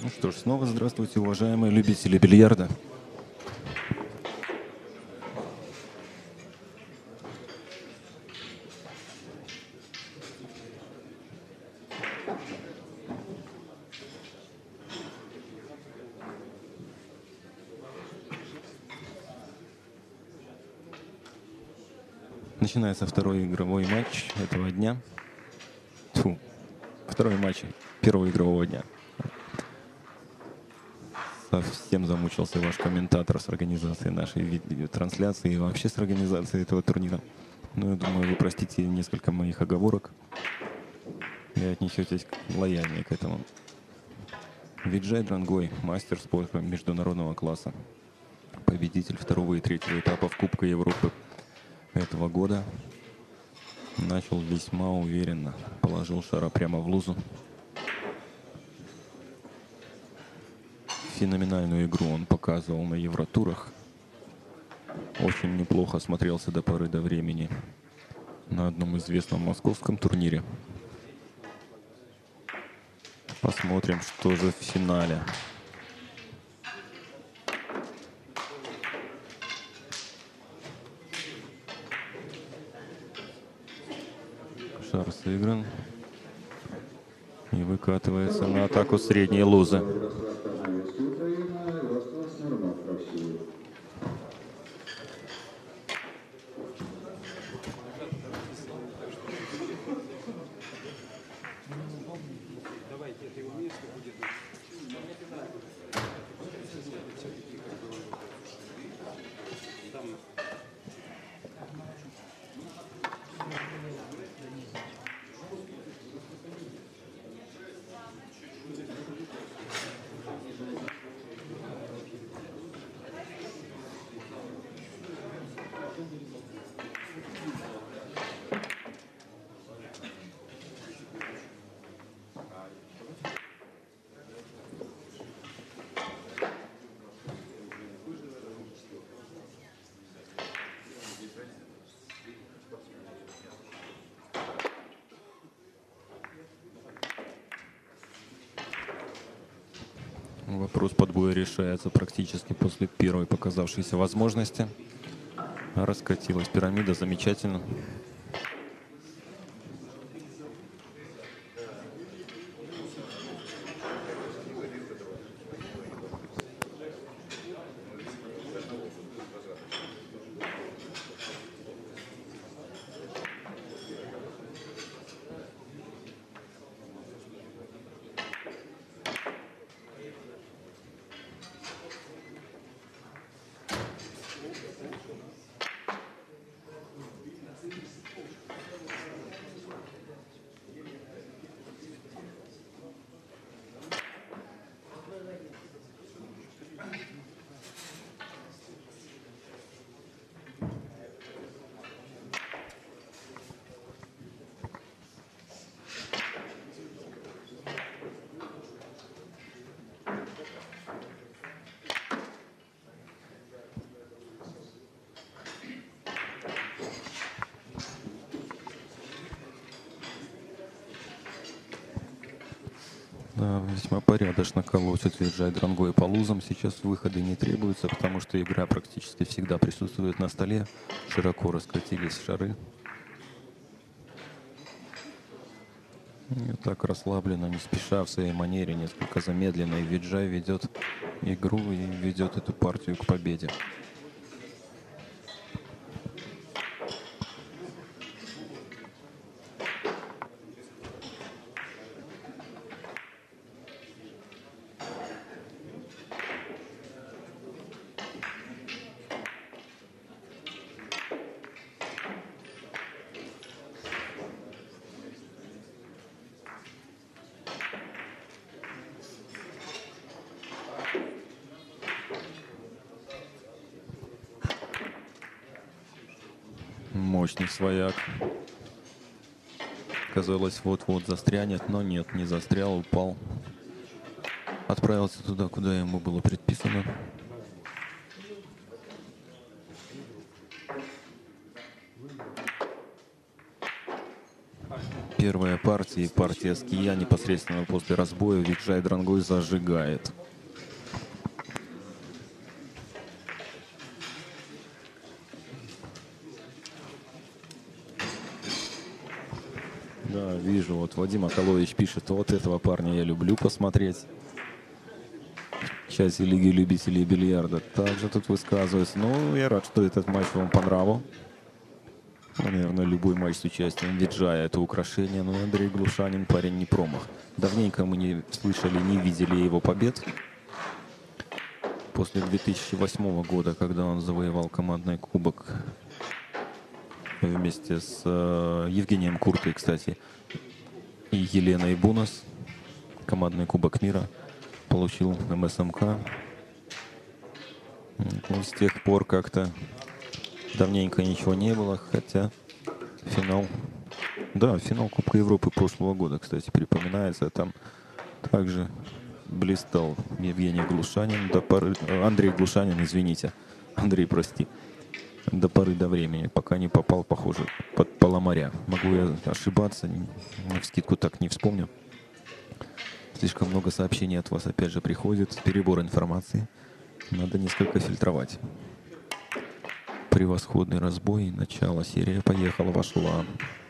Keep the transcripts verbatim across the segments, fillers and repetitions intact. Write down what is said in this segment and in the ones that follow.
Ну что ж, снова здравствуйте, уважаемые любители бильярда. Начинается второй игровой матч этого дня. Тьфу, второй матч первого игрового дня. Совсем замучился ваш комментатор с организацией нашей видеотрансляции и вообще с организацией этого турнира. Ну, я думаю, вы простите несколько моих оговорок и отнесетесь лояльнее к этому. Виджай Дрангой, мастер спорта международного класса, победитель второго и третьего этапов Кубка Европы этого года, начал весьма уверенно, положил шара прямо в лузу. Феноменальную игру он показывал на Евротурах. Очень неплохо смотрелся до поры до времени на одном известном московском турнире. Посмотрим, что же в финале. Шар сыгран и выкатывается на атаку средней лузы. Вопрос подбоя решается практически после первой показавшейся возможности. Раскатилась пирамида замечательно. Да, весьма порядочно колотит Виджай Дрангой по лузам. Сейчас выходы не требуются, потому что игра практически всегда присутствует на столе. Широко раскатились шары. И так расслабленно, не спеша, в своей манере, несколько замедленно, и Виджай ведет игру и ведет эту партию к победе. Мощный свояк. Казалось, вот-вот застрянет, но нет, не застрял, упал. Отправился туда, куда ему было предписано. Первая партия, партия ския непосредственно после разбоя Викшай Дрангой зажигает. Да, вижу, вот Вадим Акалович пишет, вот этого парня я люблю посмотреть. В чате Лиги любителей бильярда также тут высказывается. Ну, я рад, что этот матч вам понравился. Ну, наверное, любой матч с участием Виджая — это украшение, но Андрей Глушанин парень не промах. Давненько мы не слышали, не видели его побед. После две тысячи восьмого года, когда он завоевал командный кубок вместе с э, Евгением Куртой, кстати, и Еленой Бунас, командный кубок мира, получил эм эс эм ка. Ну, с тех пор как-то давненько ничего не было, хотя финал, да, финал Кубка Европы прошлого года, кстати, припоминается, там также блистал Евгений Глушанин, до поры, Андрей Глушанин, извините, Андрей, прости, до поры до времени, пока не попал, похоже, под Паламаря. Могу я ошибаться, навскидку так не вспомню. Слишком много сообщений от вас опять же приходит, перебор информации, надо несколько фильтровать. Превосходный разбой, начало, серия поехала, вошла.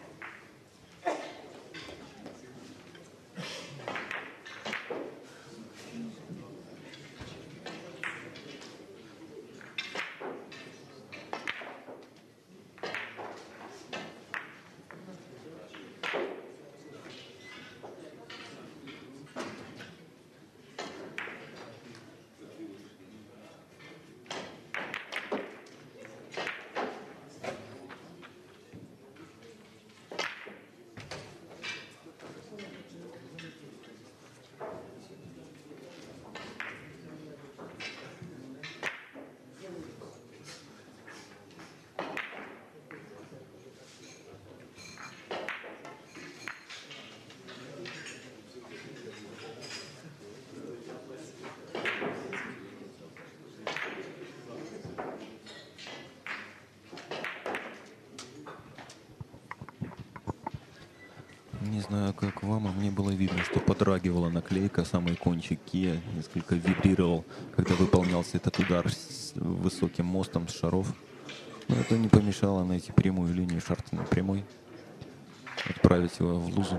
Не знаю, как вам, а мне было видно, что подрагивала наклейка, самый кончик Кия несколько вибрировал, когда выполнялся этот удар с высоким мостом с шаров. Но это не помешало найти прямую линию шарта на прямой, отправить его в лузу.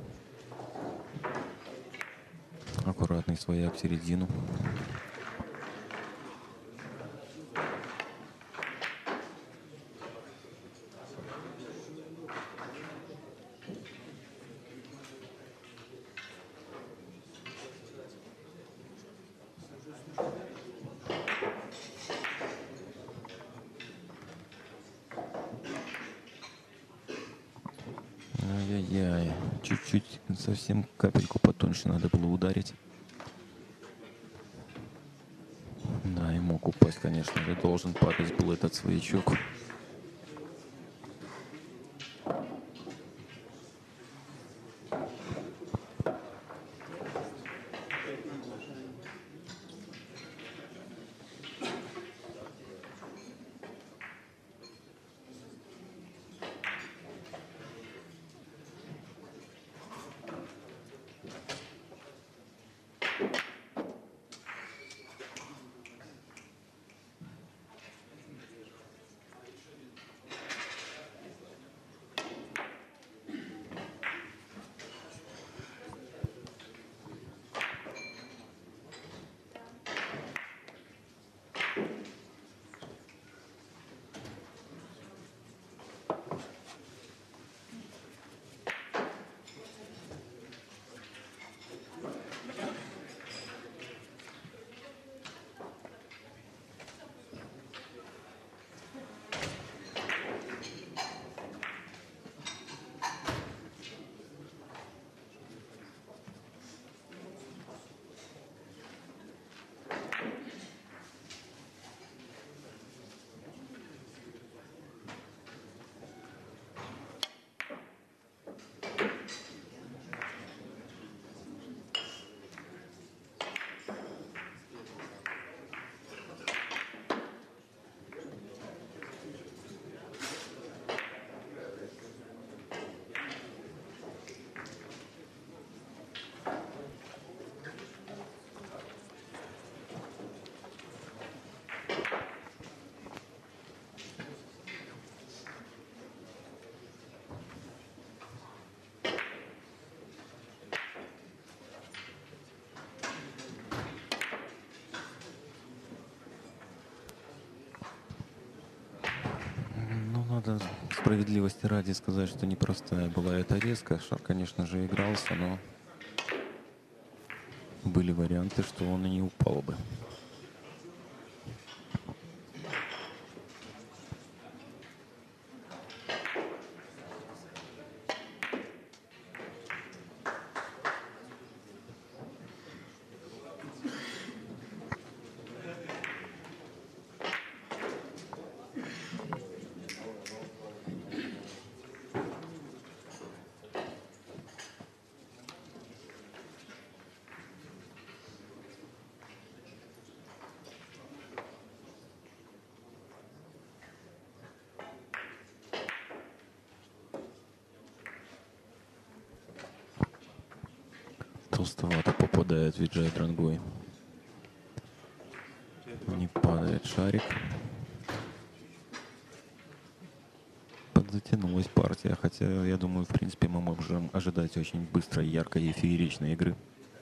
Аккуратный свояк в середину. Ай-яй-яй, чуть-чуть, совсем капельку потоньше надо было ударить. Да, и мог упасть, конечно же, должен падать был этот своячок. справедливости ради сказать, что непростая была эта резка. Шар, конечно же, игрался, но были варианты, что он и не упал бы. Толстовато попадает Виджай Дрангой. Не падает шарик. Подзатянулась партия, хотя, я думаю, в принципе, мы можем ожидать очень быстрой, яркой и фееричной игры.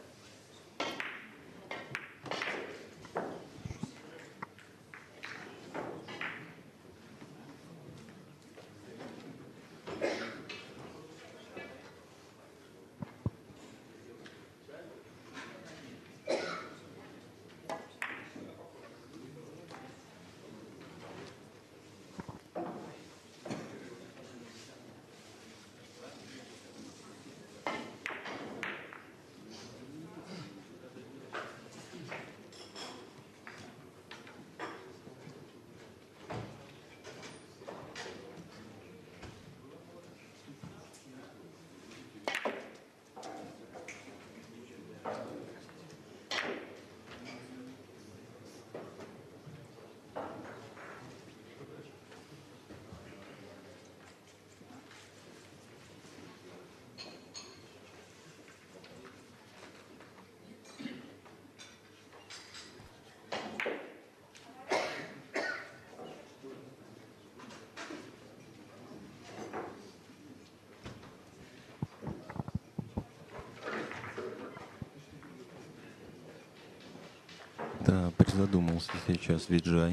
Да, призадумался сейчас Виджай.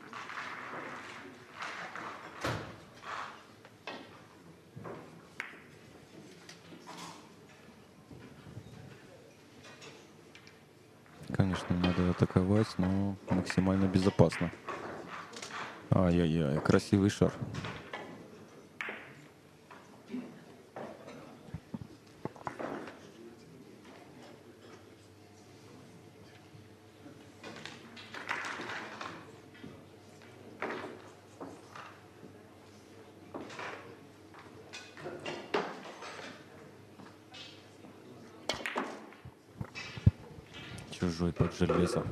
Конечно, надо атаковать, но максимально безопасно. Ай-яй-яй, красивый шар. Чужой под железо.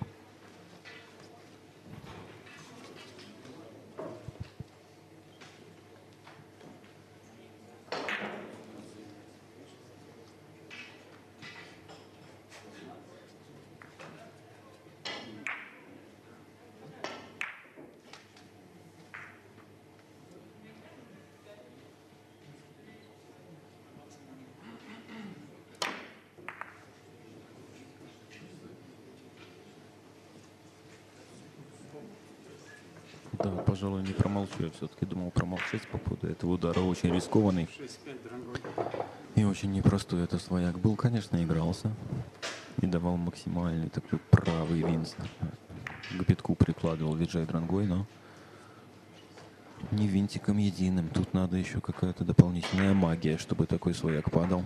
Да, пожалуй, не промолчу. Я все-таки думал промолчать по поводу этого удара. Очень рискованный. И очень непростой это свояк был. Конечно, игрался. И давал максимальный такой правый винс. К битку прикладывал Виджай Дрангой, но не винтиком единым. Тут надо еще какая-то дополнительная магия, чтобы такой свояк падал.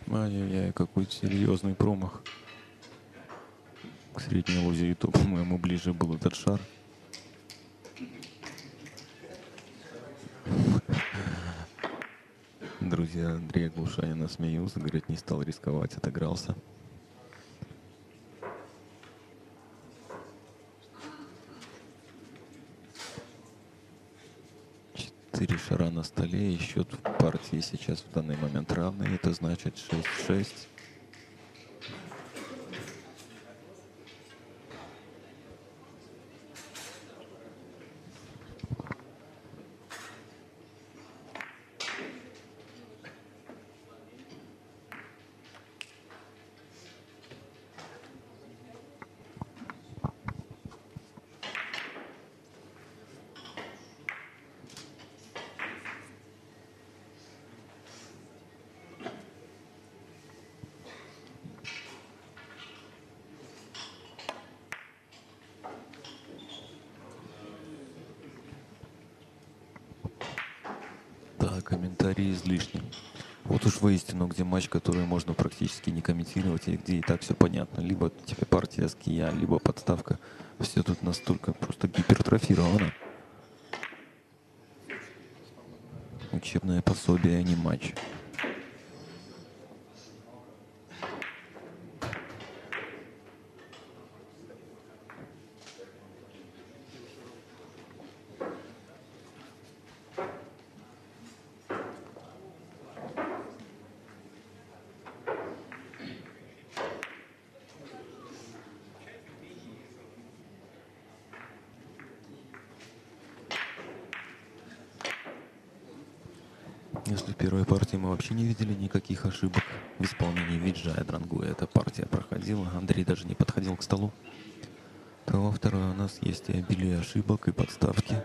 Ай-яй-яй, какой серьезный промах. К средней лузе YouTube, по-моему, ближе был этот шар. Друзья Андрея Глушанина смеются, говорят, не стал рисковать, отыгрался. Четыре шара на столе, и счет в партии сейчас в данный момент равный. Это значит шесть-шесть. Да, комментарии излишни. Вот уж воистину, где матч, который можно практически не комментировать, и где и так все понятно. Либо тебе партия с кия, либо подставка. Все тут настолько просто гипертрофировано. Учебное пособие, а не матч. Если в первой партии мы вообще не видели никаких ошибок в исполнении Виджая Дрангуя, эта партия проходила, Андрей даже не подходил к столу, то во второй у нас есть и обилие ошибок, и подставки.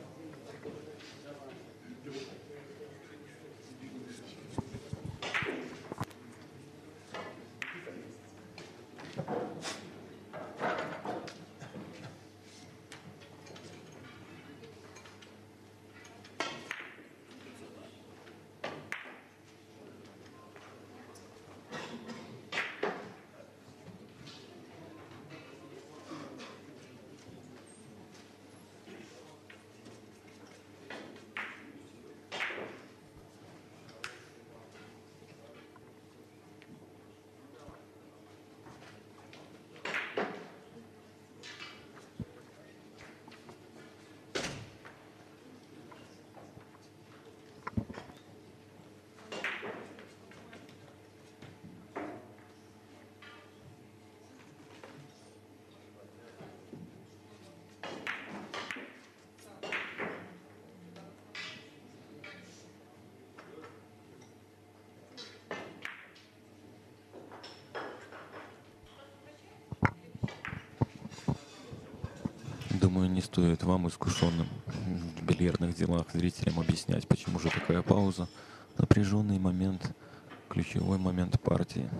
Думаю, не стоит вам, искушенным в бильярдных делах, зрителям объяснять, почему же такая пауза. Напряженный момент, ключевой момент партии.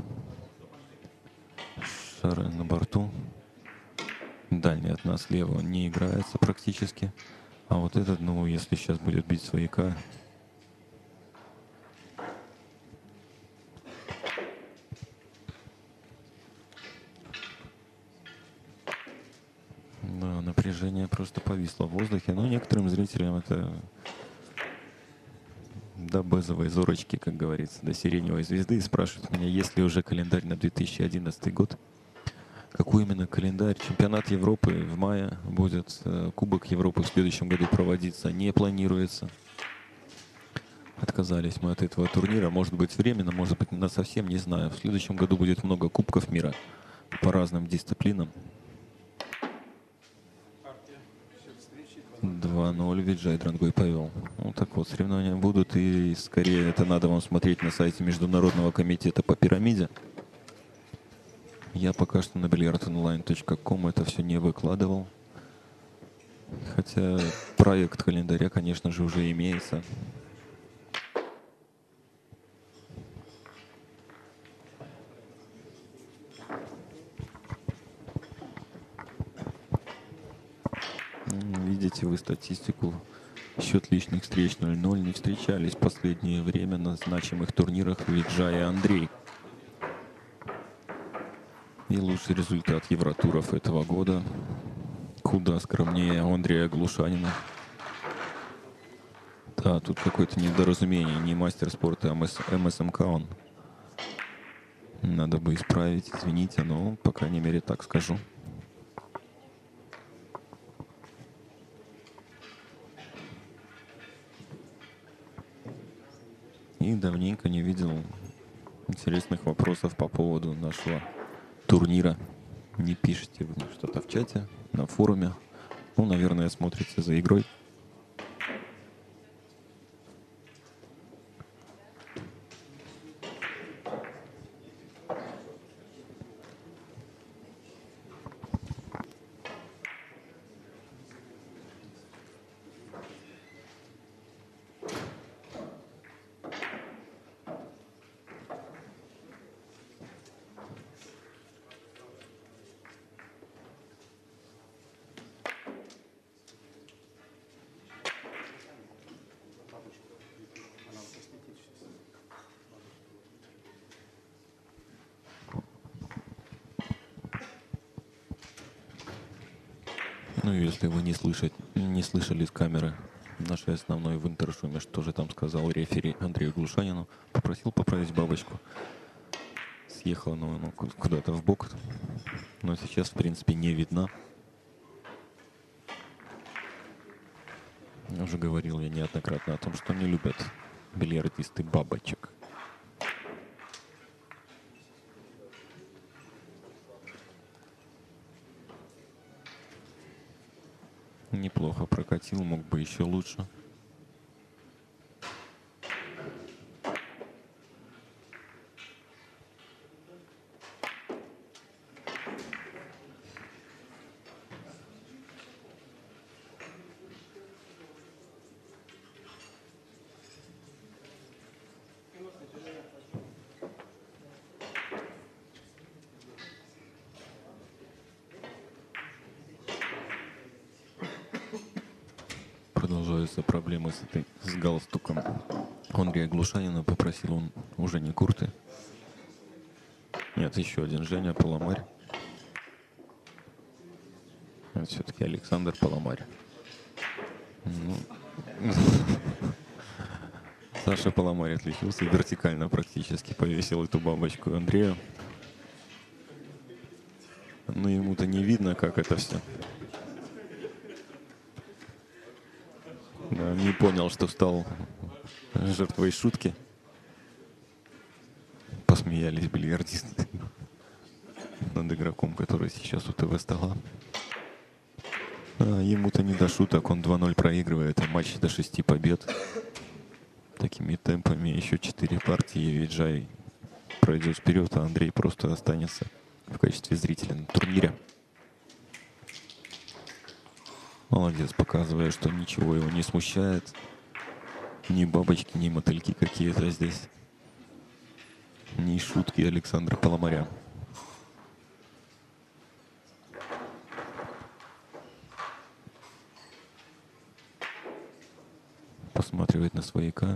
Шары на борту. Дальний от нас слева не играется практически. А вот этот, ну, если сейчас будет бить свояка, да, напряжение просто повисло в воздухе. Но некоторым зрителям это до базовой зорочки, как говорится, до сиреневой звезды. И спрашивают меня, есть ли уже календарь на две тысячи одиннадцатый год. Какой именно календарь? Чемпионат Европы в мае будет. Кубок Европы в следующем году проводиться не планируется. Отказались мы от этого турнира. Может быть, временно, может быть, на совсем, не знаю. В следующем году будет много кубков мира по разным дисциплинам. два ноль Виджай Дрангуй повел. Ну так вот, соревнования будут, и скорее это надо вам смотреть на сайте Международного комитета по пирамиде. Я пока что на бильярд онлайн точка ком это все не выкладывал. Хотя проект календаря, конечно же, уже имеется. Видите вы статистику. Счет личных встреч ноль ноль. Не встречались в последнее время на значимых турнирах Виджай и Андрей. И лучший результат Евротуров этого года куда скромнее Андрея Глушанина. Да, тут какое-то недоразумение. Не мастер спорта, а эм эс эм ка он. Надо бы исправить, извините, но, по крайней мере, так скажу. И давненько не видел интересных вопросов по поводу нашего турнира. Не пишите вы что-то в чате, на форуме. Ну, наверное, смотрите за игрой. Ну, если вы не, слышать, не слышали с камеры нашей основной в интершуме, что же там сказал рефери Андрею Глушанину, попросил поправить бабочку. Съехала ну, ну, куда-то в бок, но сейчас, в принципе, не видна. Уже говорил я неоднократно о том, что не любят бильярдисты бабочек. Неплохо прокатил, мог бы еще лучше. Продолжаются проблемы с, этой, с галстуком Андрея Глушанина. Попросил он уже не Курты. Нет, еще один Женя Паламарь. Это все-таки Александр Паламарь. Ну, Саша Паламарь отличился, вертикально практически повесил эту бабочку Андрею. Но ему-то не видно, как это все. Да, не понял, что стал жертвой шутки. Посмеялись бильярдисты над игроком, который сейчас у ТВ стола. А ему-то не до шуток, он два ноль проигрывает, а матч до шести побед. Такими темпами еще четыре партии, и Виджай пройдет вперед, а Андрей просто останется в качестве зрителя на турнире. Молодец, показывая, что ничего его не смущает. Ни бабочки, ни мотыльки какие-то здесь. Ни шутки Александра Паламаря. Посматривает на свояка.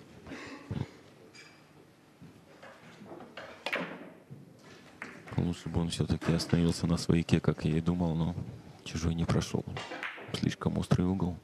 Лучше бы он все-таки остановился на свояке, как я и думал, но чужой не прошел. Слишком острый угол.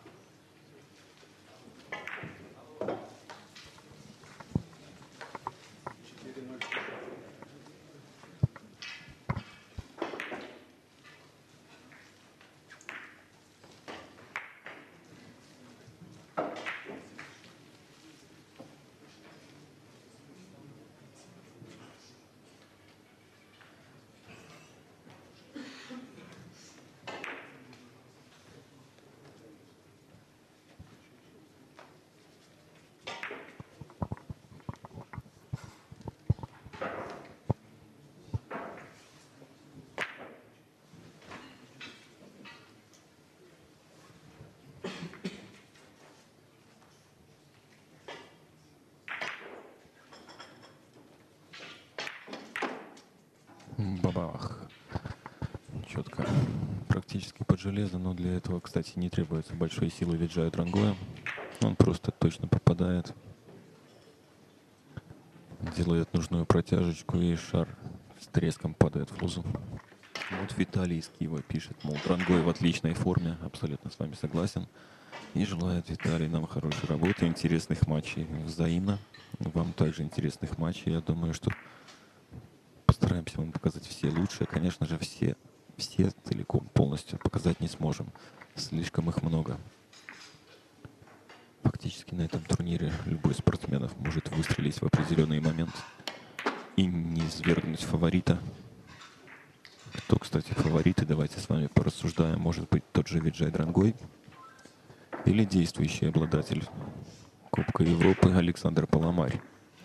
Бабах. Четко. Практически под железо, но для этого, кстати, не требуется большой силы Виджая Дрангоя. Он просто точно попадает. Делает нужную протяжечку, и шар с треском падает в лузу. Вот Виталий из Киева пишет, мол, Дрангой в отличной форме, абсолютно с вами согласен. И желает Виталий нам хорошей работы, интересных матчей. Взаимно. Вам также интересных матчей. Я думаю, что постараемся вам показать все лучшие. Конечно же, все, все целиком, полностью показать не сможем. Слишком их много. Фактически на этом турнире любой спортсмен может выстрелить в определенный момент и не свергнуть фаворита. Кто, кстати, фавориты? Давайте с вами порассуждаем. Может быть, тот же Виджай Дрангой или действующий обладатель Кубка Европы Александр Паламарь.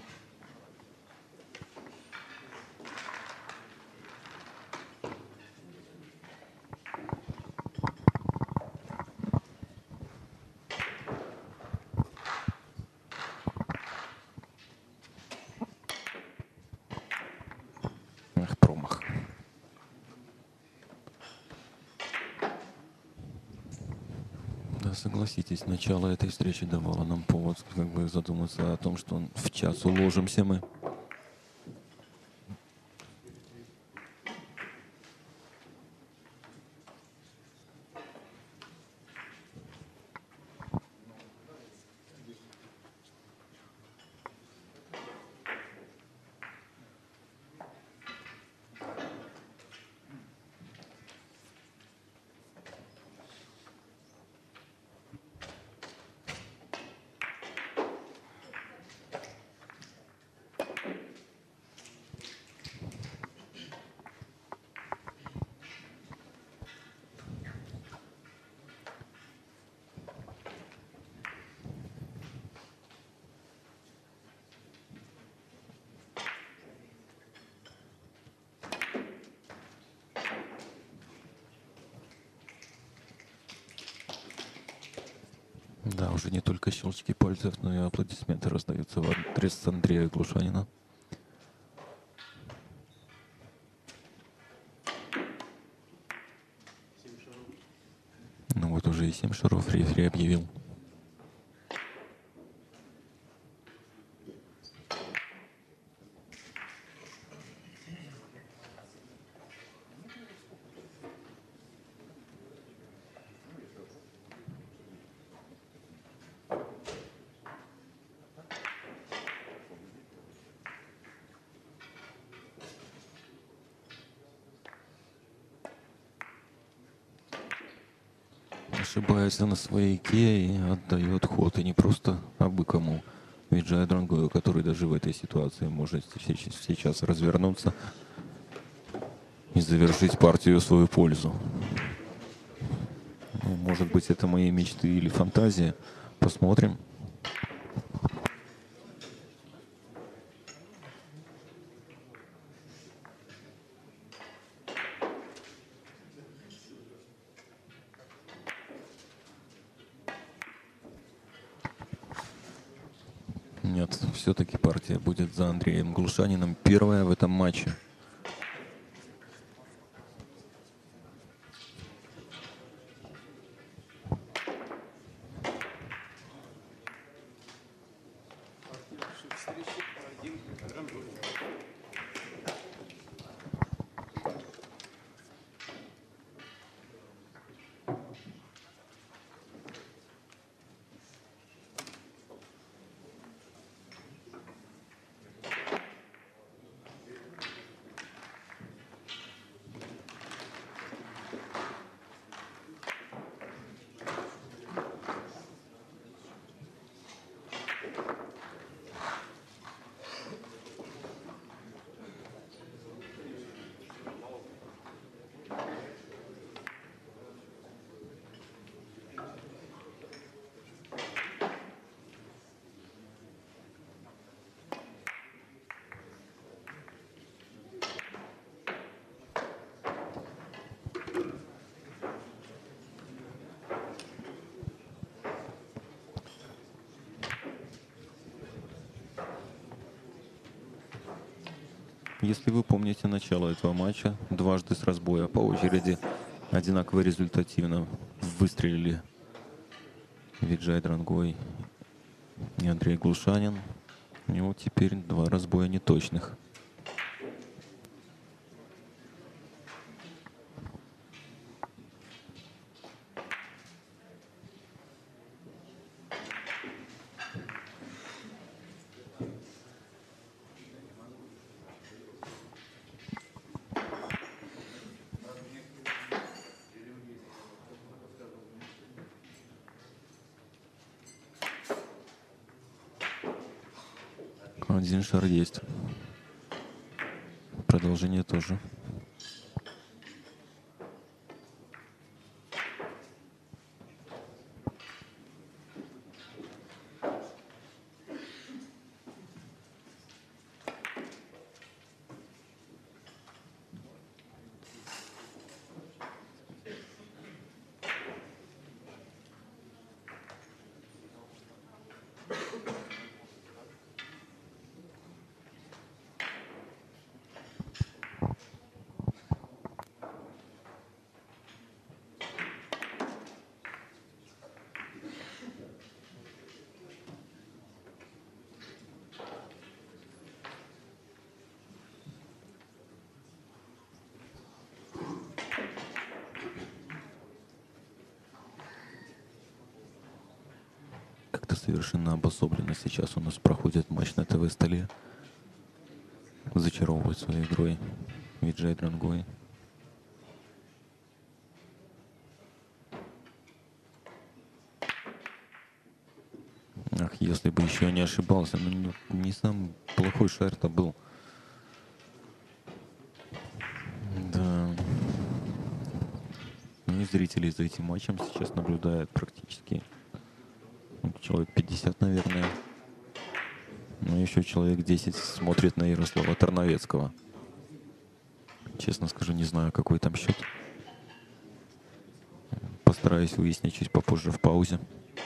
Эх, промах. Да, согласитесь, начало этой встречи давало нам повод как бы задуматься о том, что в час уложимся мы. Да, уже не только щелчки пальцев, но и аплодисменты раздаются в адрес Андрея Глушанина. Ну вот уже и семь шаров рефери объявил. Ошибается на своей ке и отдает ход. И не просто абы кому. Виджай Дрангою, который даже в этой ситуации может сейчас развернуться и завершить партию в свою пользу. Ну, может быть, это мои мечты или фантазия. Посмотрим. Нет, все-таки партия будет за Андреем Глушаниным. Первая в этом матче. Если вы помните начало этого матча, дважды с разбоя по очереди одинаково результативно выстрелили Виджай Дрангой и Андрей Глушанин. И вот теперь два разбоя неточных. Один шар есть. Продолжение тоже. Как-то совершенно обособленно сейчас у нас проходит матч на ТВ-столе. Зачаровывает своей игрой Виджей Дрангой. Ах, если бы еще не ошибался, но не, не самый плохой шар-то был. Да. Ну и зрители за этим матчем сейчас наблюдают практически человек пятьдесят, наверное. Ну, еще человек десять смотрит на Ярослава Тарновецкого. Честно скажу, не знаю, какой там счет. Постараюсь выяснить чуть попозже в паузе.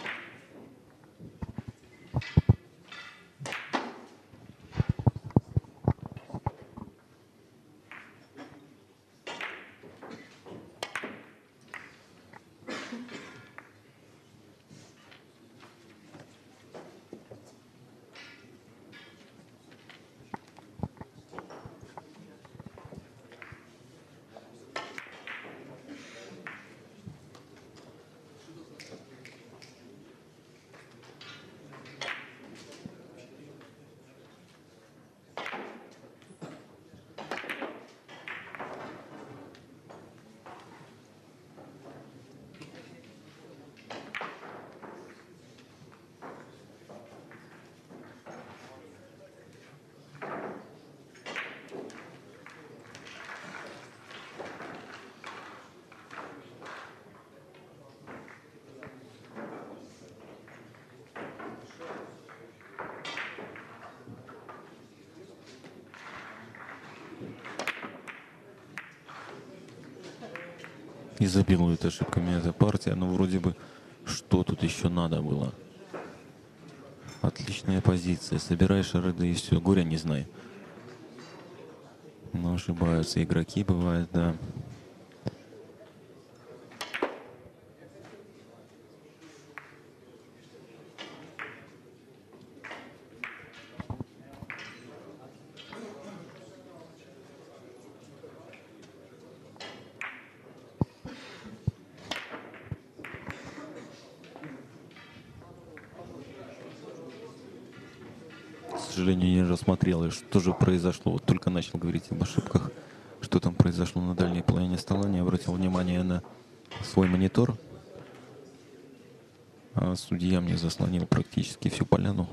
Изобилует ошибками эта партия, но вроде бы что тут еще надо было? Отличная позиция. Собирай шары, да и все. Горя не знай. Но ошибаются игроки, бывает, да. К сожалению, не рассмотрел, что же произошло. Вот только начал говорить об ошибках. Что там произошло на дальней половине стола, не обратил внимания на свой монитор. А судья мне заслонил практически всю поляну.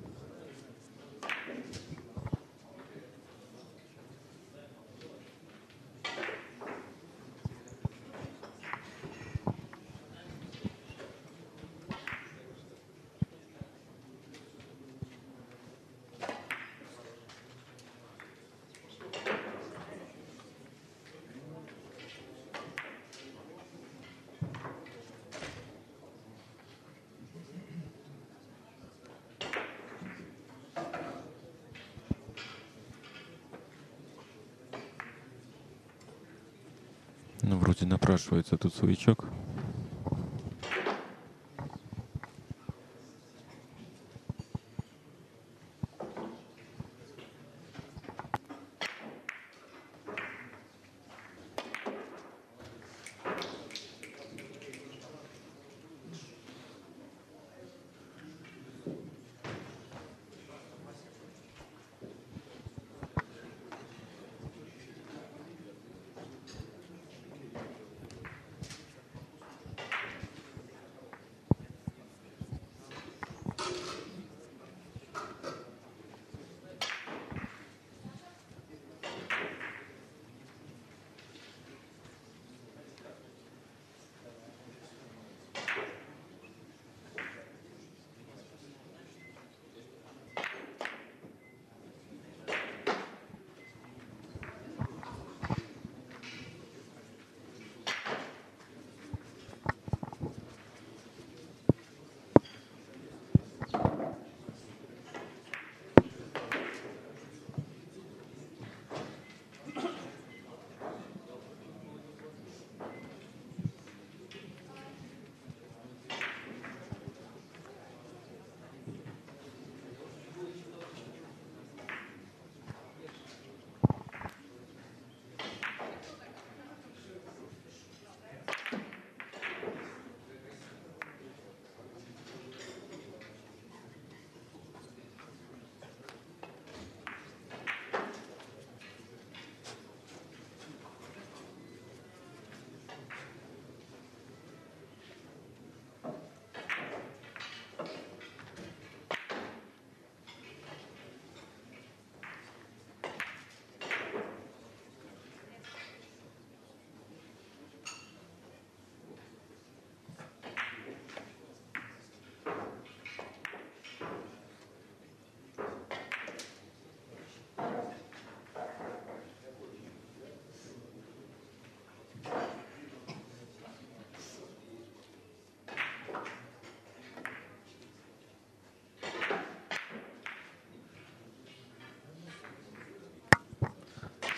Ну, вроде напрашивается тут своячок.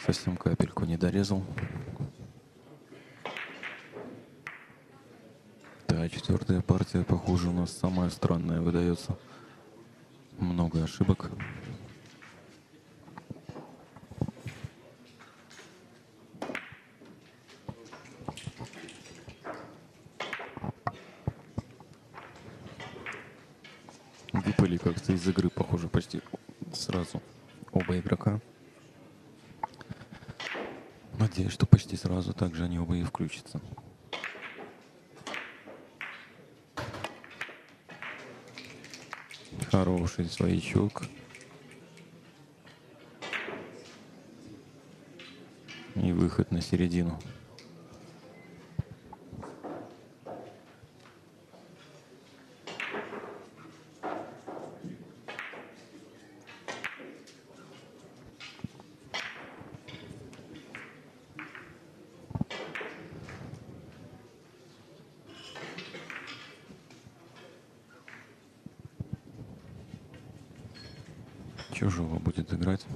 Совсем капельку не дорезал. Да, четвертая партия, похоже, у нас самая странная выдается. Много ошибок. Выпали как-то из игры, похоже, почти сразу оба игрока. Надеюсь, что почти сразу также они оба и включатся. Хороший своячок. И выход на середину. Чужого будет играть.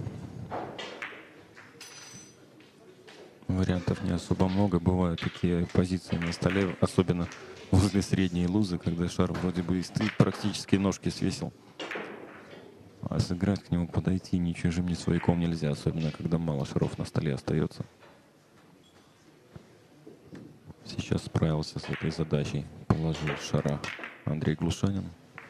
Вариантов не особо много. Бывают такие позиции на столе, особенно возле средней лузы, когда шар вроде бы и стоит, практически ножки свесил. А сыграть к нему, подойти ни чужим, ни свояком нельзя, особенно когда мало шаров на столе остается. Сейчас справился с этой задачей. Положил шара Андрей Глушанин.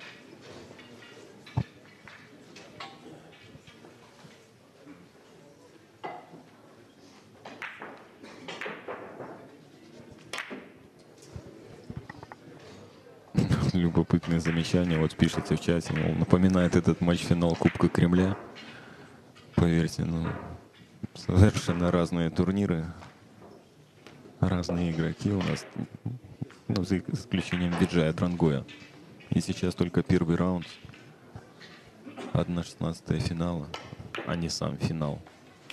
Любопытное замечание. Вот пишите в чате, мол, напоминает этот матч финал Кубка Кремля. Поверьте, ну, совершенно разные турниры, разные игроки у нас, ну, за исключением Виджая Дрангоя. И сейчас только первый раунд, одна шестнадцатая финала, а не сам финал.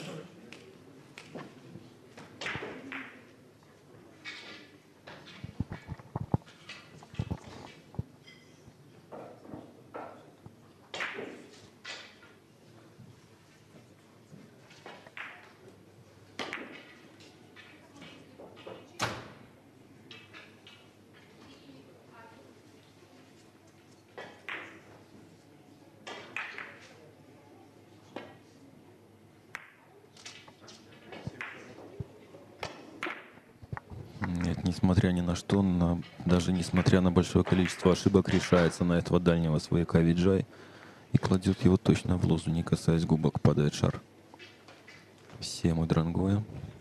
Нет, несмотря ни на что, на, даже несмотря на большое количество ошибок, решается на этого дальнего свояка Виджай и кладет его точно в лузу, не касаясь губок, падает шар. Семь у Дрангоя.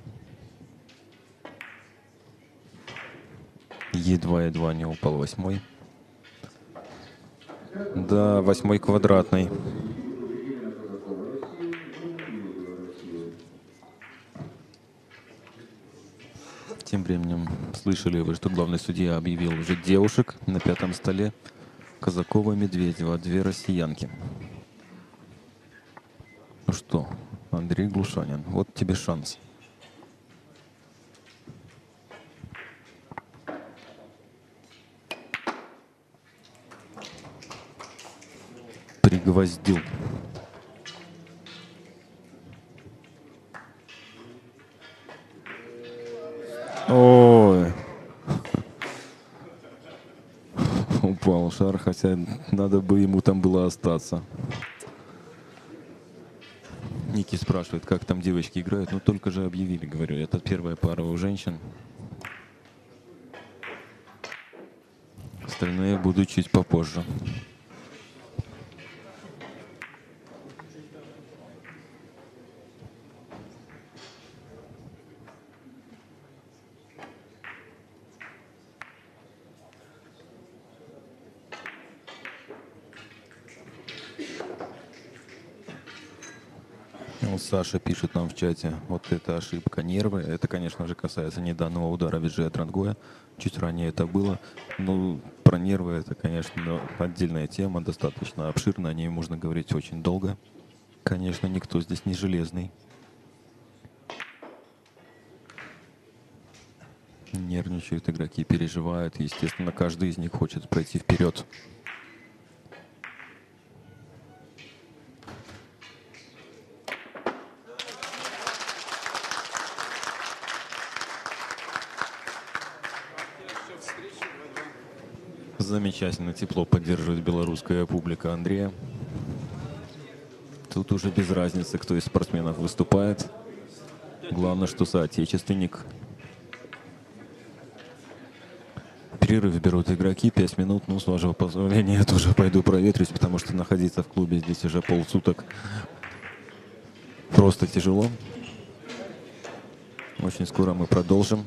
Едва-едва не упал восьмой. Да, восьмой квадратный. Тем временем слышали вы, что главный судья объявил уже девушек на пятом столе. Казакова и Медведева, две россиянки. Ну что, Андрей Глушанин, вот тебе шанс. Пригвоздил. Ой. Упал шар, хотя надо бы ему там было остаться. Ники спрашивает, как там девочки играют. Ну, только же объявили, говорю. Это первая пара у женщин. Остальные будут чуть попозже. Саша пишет нам в чате, вот эта ошибка нервы. Это, конечно же, касается не данного удара Виджая Дрангоя. Чуть ранее это было. Ну, про нервы это, конечно, отдельная тема, достаточно обширная. О ней можно говорить очень долго. Конечно, никто здесь не железный. Нервничают игроки, переживают. Естественно, каждый из них хочет пройти вперед. Замечательно, тепло поддерживает белорусская публика Андрея. Тут уже без разницы, кто из спортсменов выступает. Главное, что соотечественник. Перерыв берут игроки, пять минут. Ну, с вашего позволения, я тоже пойду проветрюсь, потому что находиться в клубе здесь уже полсуток просто тяжело. Очень скоро мы продолжим.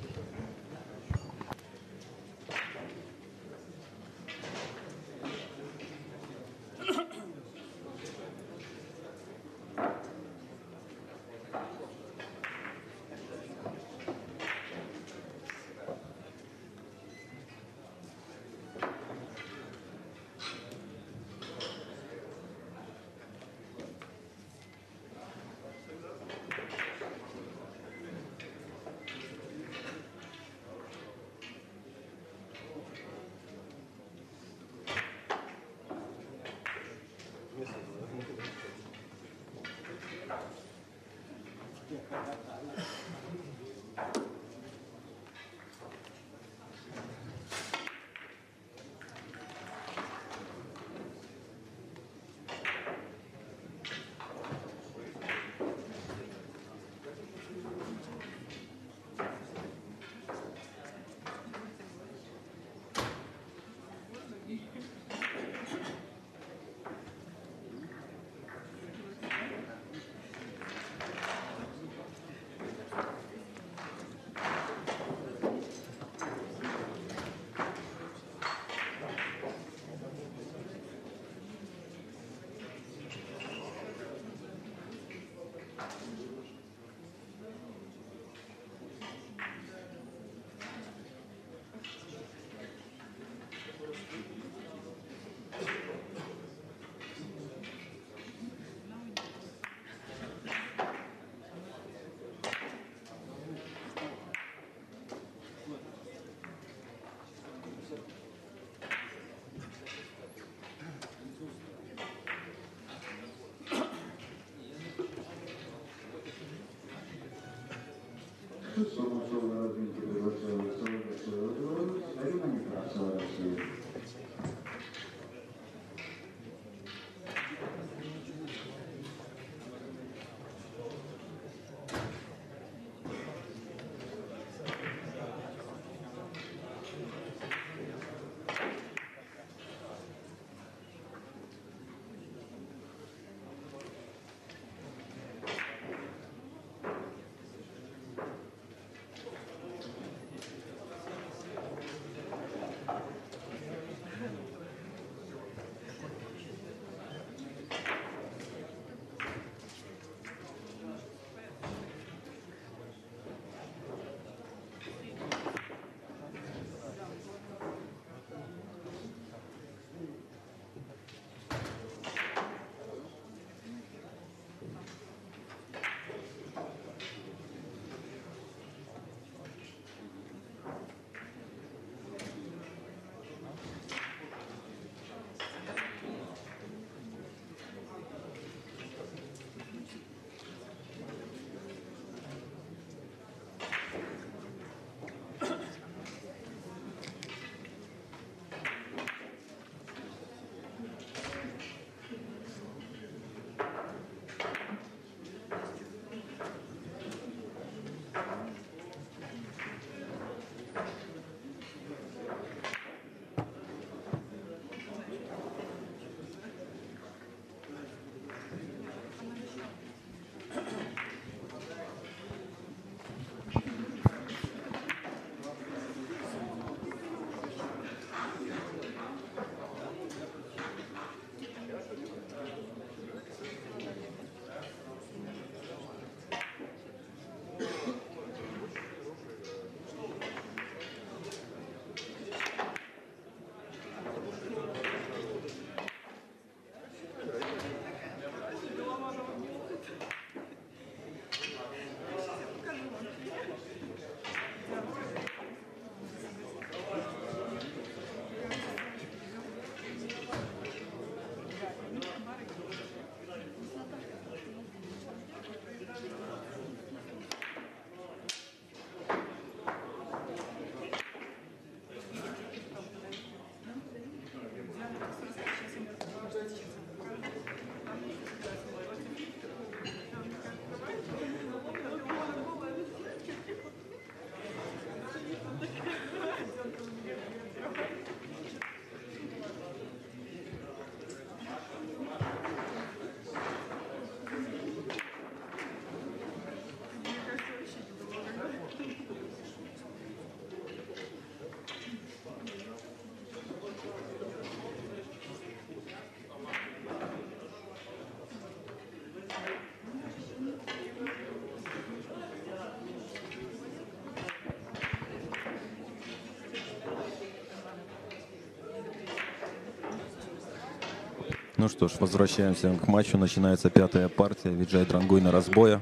Ну что ж, возвращаемся к матчу. Начинается пятая партия. Виджай Дрангой на разбоя.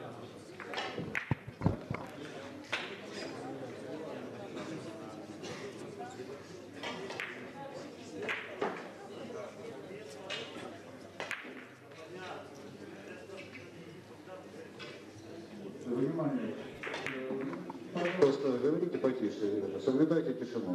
Внимание. Пожалуйста, говорите потише, ребята. Соблюдайте тишину.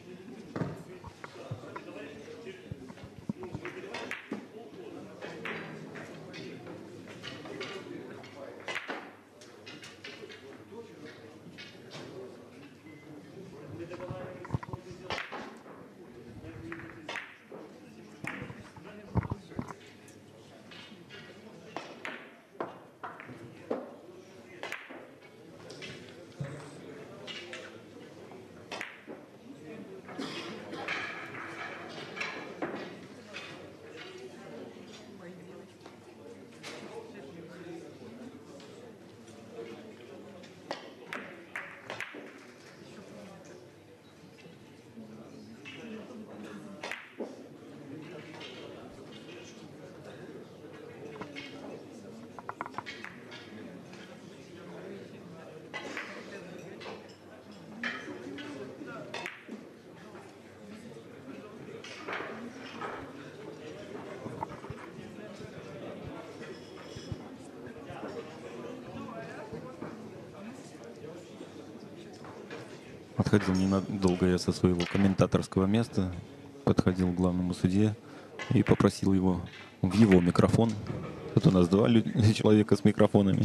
Отходил ненадолго я со своего комментаторского места, подходил к главному судье и попросил его в его микрофон. Тут у нас два человека с микрофонами.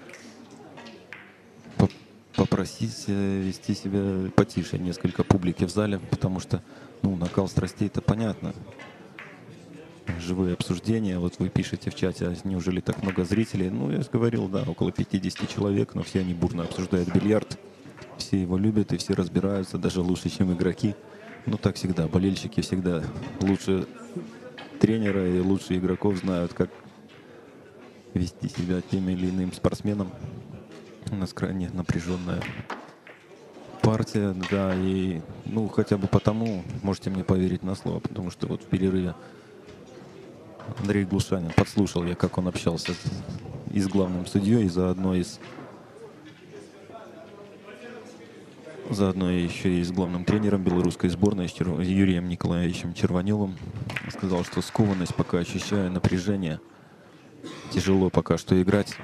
Попросить вести себя потише, несколько публики в зале, потому что, ну, накал страстей — это понятно. Живые обсуждения, вот вы пишете в чате, а неужели так много зрителей? Ну, я же говорил, да, около пятидесяти человек, но все они бурно обсуждают бильярд. Все его любят и все разбираются, даже лучше, чем игроки. Ну, так всегда. Болельщики всегда лучше тренера и лучше игроков знают, как вести себя тем или иным спортсменом. У нас крайне напряженная партия, да, и, ну, хотя бы потому, можете мне поверить на слово, потому что вот в перерыве Андрей Глушанин, подслушал я, как он общался с, и с главным судьей, и заодно и с Заодно еще и с главным тренером белорусской сборной, с Чер... Юрием Николаевичем Черваневым. Сказал, что скованность пока ощущаю, напряжение. Тяжело пока что играть.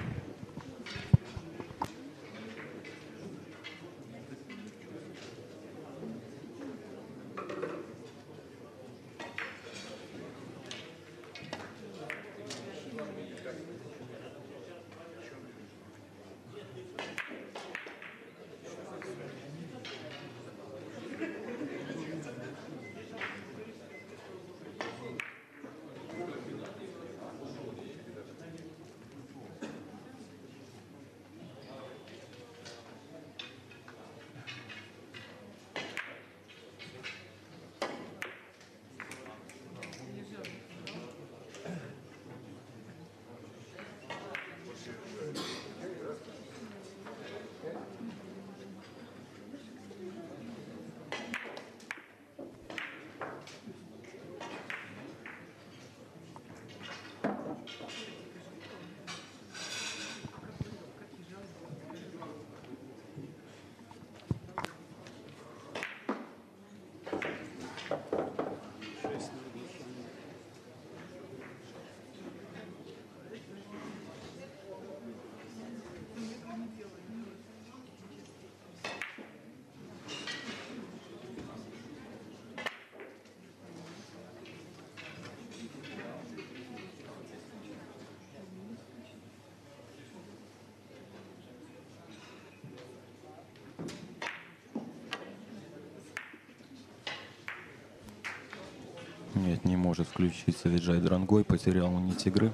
Нет, не может включиться Виджай Дрангой, потерял нить игры.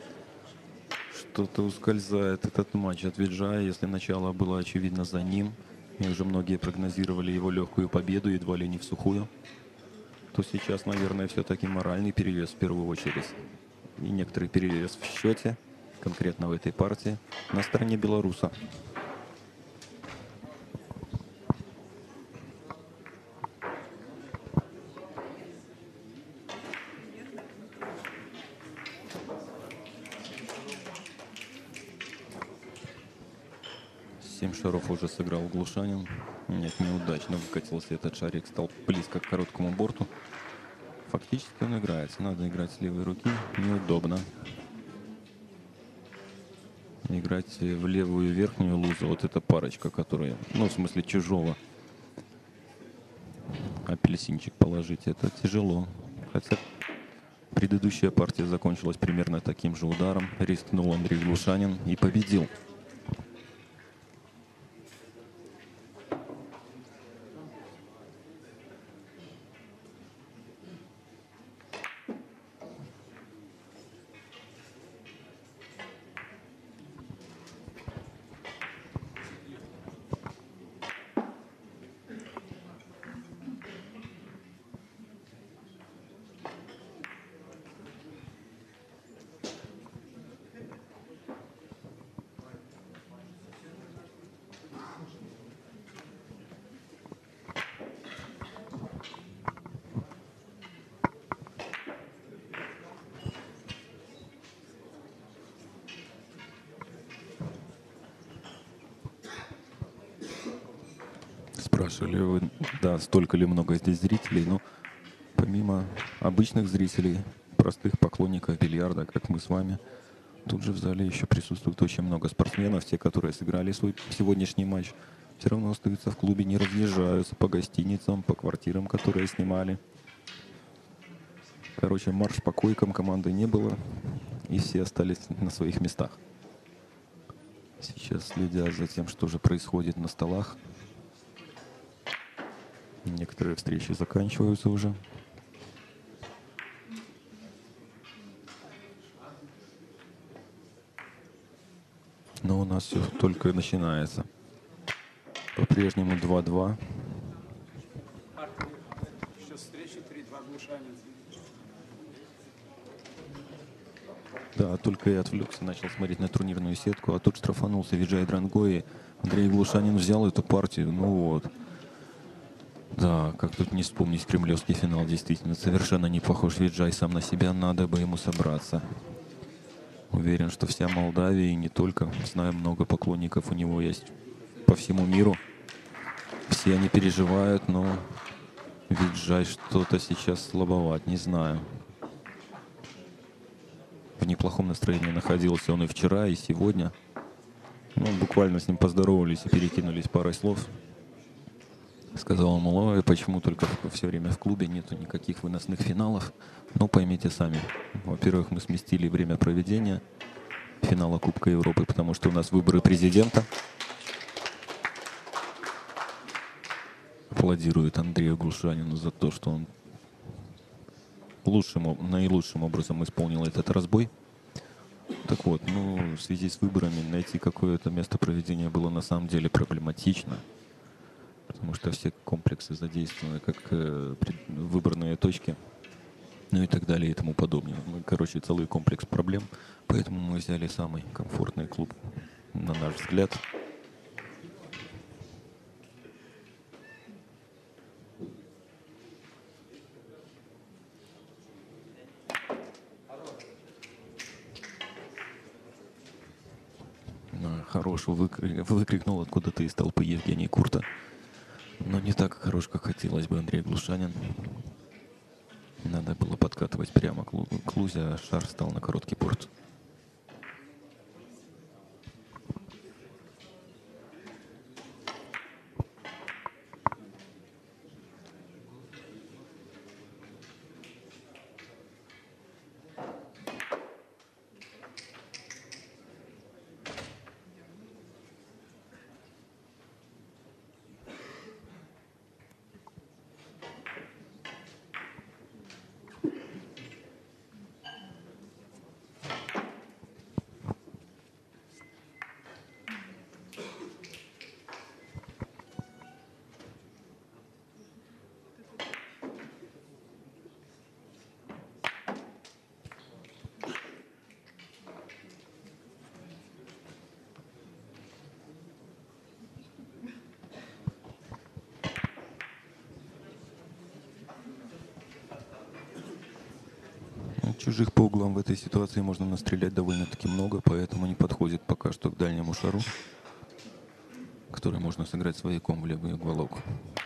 Что-то ускользает этот матч от Виджая, если начало было очевидно за ним, и уже многие прогнозировали его легкую победу, едва ли не в сухую, то сейчас, наверное, все-таки моральный перевес в первую очередь. И некоторый перевес в счете, конкретно в этой партии, на стороне белоруса. Семь шаров уже сыграл Глушанин. Нет, неудачно выкатился этот шарик, стал близко к короткому борту. Фактически он играется. Надо играть с левой руки. Неудобно. Играть в левую верхнюю лузу. Вот эта парочка, которая, ну, в смысле чужого. Апельсинчик положить. Это тяжело. Хотя предыдущая партия закончилась примерно таким же ударом. Рискнул Андрей Глушанин и победил. Спрашивали вы, да, столько ли много здесь зрителей, но помимо обычных зрителей, простых поклонников бильярда, как мы с вами, тут же в зале еще присутствует очень много спортсменов, те, которые сыграли свой сегодняшний матч, все равно остаются в клубе, не разъезжаются по гостиницам, по квартирам, которые снимали. Короче, марш по койкам команды не было, и все остались на своих местах. Сейчас, следя за тем, что же происходит на столах, некоторые встречи заканчиваются уже. Но у нас все только начинается. По-прежнему два-два. Сейчас встречи три-два Глушанин. Да, только я отвлекся, начал смотреть на турнирную сетку, а тут штрафанулся Виджай Дранго, и Андрей Глушанин взял эту партию. Ну вот. Да, как тут не вспомнить кремлевский финал, действительно, совершенно не похож Виджай сам на себя, надо бы ему собраться. Уверен, что вся Молдавия, и не только, знаю, много поклонников у него есть по всему миру. Все они переживают, но Виджай что-то сейчас слабоват, не знаю. В неплохом настроении находился он и вчера, и сегодня. Ну, буквально с ним поздоровались и перекинулись парой слов. Сказал ему, ой, почему только все время в клубе нету никаких выносных финалов. Ну, поймите сами. Во-первых, мы сместили время проведения финала Кубка Европы, потому что у нас выборы президента. Аплодирует Андрею Глушанину за то, что он лучшим, наилучшим образом исполнил этот разбой. Так вот, ну, в связи с выборами найти какое-то место проведения было на самом деле проблематично. Потому что все комплексы задействованы как э, выборные точки, ну и так далее и тому подобное. Ну, короче, целый комплекс проблем, поэтому мы взяли самый комфортный клуб, на наш взгляд. Хорош, выкри... выкрикнул откуда-то из толпы Евгений Курта. Но не так хорош, как хотелось бы Андрей Глушанин. Надо было подкатывать прямо к, лу... к лузе, а шар стал на короткий борт. Чужих по углам в этой ситуации можно настрелять довольно-таки много, поэтому не подходит пока что к дальнему шару. который можно сыграть свояком в левый уголок.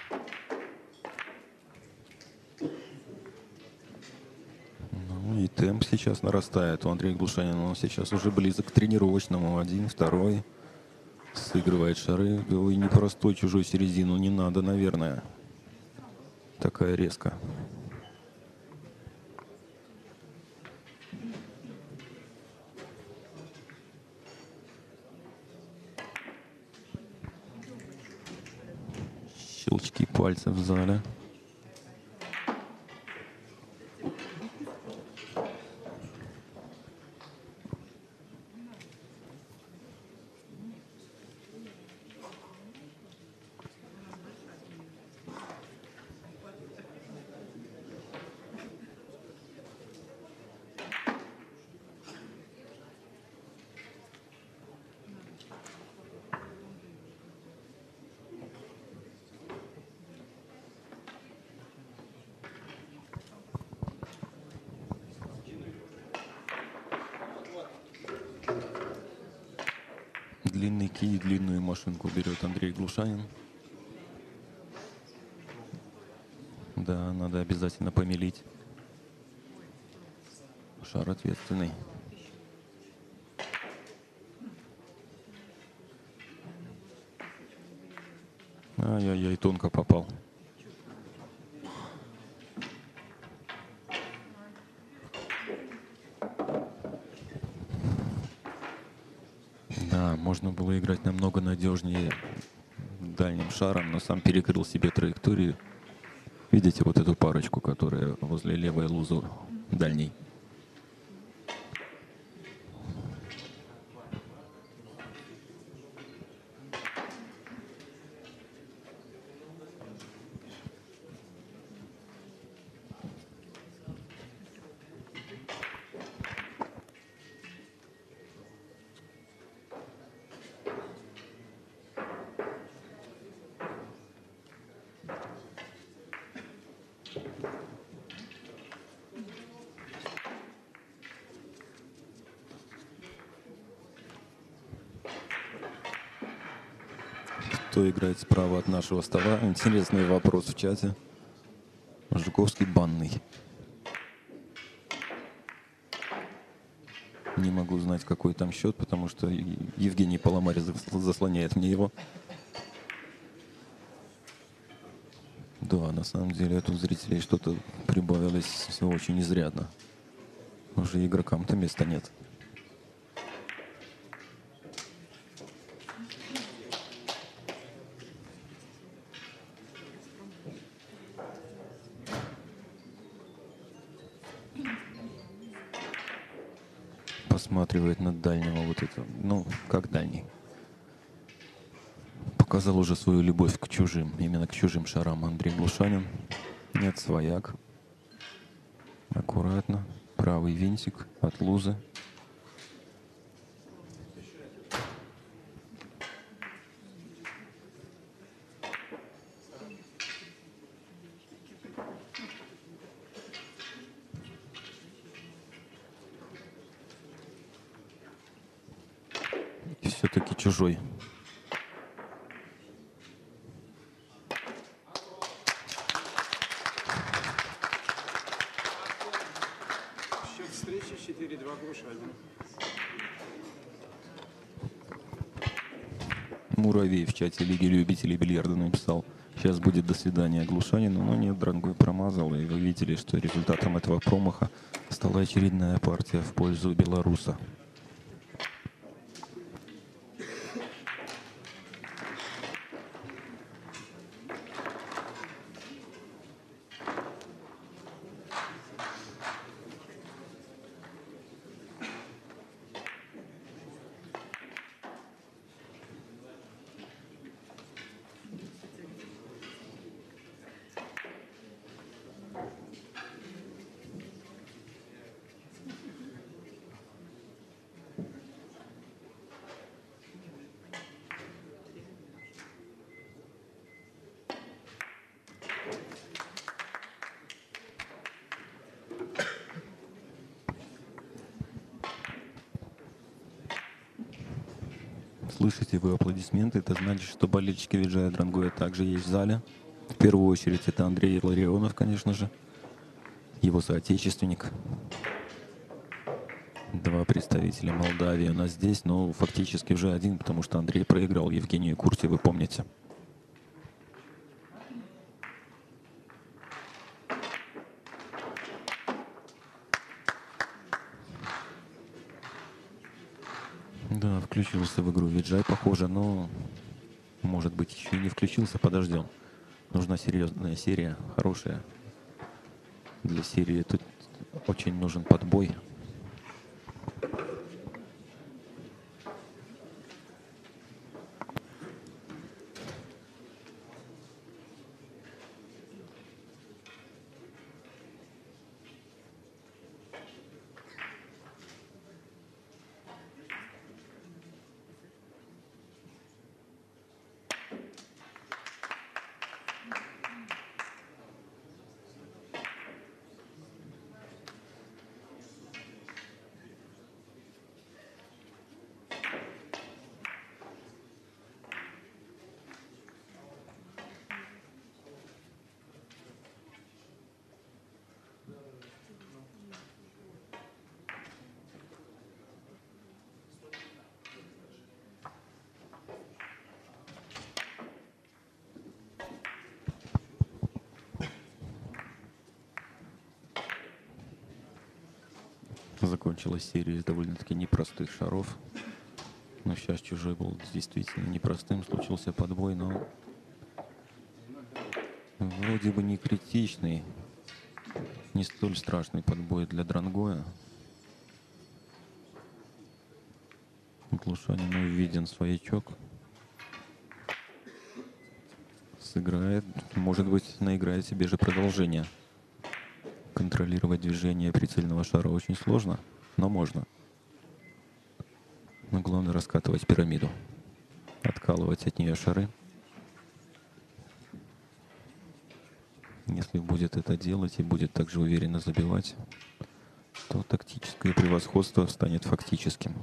Ну и темп сейчас нарастает у Андрея Глушанина. Он сейчас уже близок к тренировочному. Один, второй. Сыгрывает шары. Ой, непростой чужой середину. Не надо, наверное. Такая резко. Щелчки пальцев в зале. Длинный кий, длинную машинку берет Андрей Глушанин. Да, надо обязательно помелить. Шар ответственный. Ай-яй-яй, тонко попал. Да, можно было играть намного надежнее дальним шаром, но сам перекрыл себе траекторию. Видите вот эту парочку, которая возле левой лузы дальней? Кто играет справа от нашего стола? Интересный вопрос в чате. Жуковский банный. Не могу знать, какой там счет, потому что Евгений Паламарь заслоняет мне его. Да, на самом деле тут зрителей что-то прибавилось все очень изрядно. Уже игрокам-то места нет. Посматривает на дальнего вот это, ну, как дальний. Показал уже свою любовь к чужим, именно к чужим шарам Андрей Глушанин. Нет, свояк. Аккуратно. Правый винтик от лузы. И все-таки чужой. Счет встречи четыре-два Глушанин. Муравей в чате Лиги любителей бильярда написал: сейчас будет до свидания Глушанину, но нет, Дрангой промазал, и вы видели, что результатом этого промаха стала очередная партия в пользу белоруса. слышите вы аплодисменты, это значит, что болельщики Виджая Дрангоя также есть в зале. В первую очередь это Андрей Ларионов, конечно же, его соотечественник. Два представителя Молдавии у нас здесь, но фактически уже один, потому что Андрей проиграл Евгению Курти, вы помните. Да, включился в игру Виджай, похоже, но, может быть, еще и не включился, подождем. Нужна серьезная серия, хорошая. Для серии тут очень нужен подбой. Закончилась серия из довольно-таки непростых шаров. Но сейчас чужой был действительно непростым. Случился подбой, но вроде бы не критичный. Не столь страшный подбой для Дрангоя. Глушанину виден своячок. Сыграет. Может быть, наиграет себе же продолжение. Контролировать движение прицельного шара очень сложно, но можно. Но главное раскатывать пирамиду. Откалывать от нее шары. Если будет это делать и будет также уверенно забивать, то тактическое превосходство станет фактическим.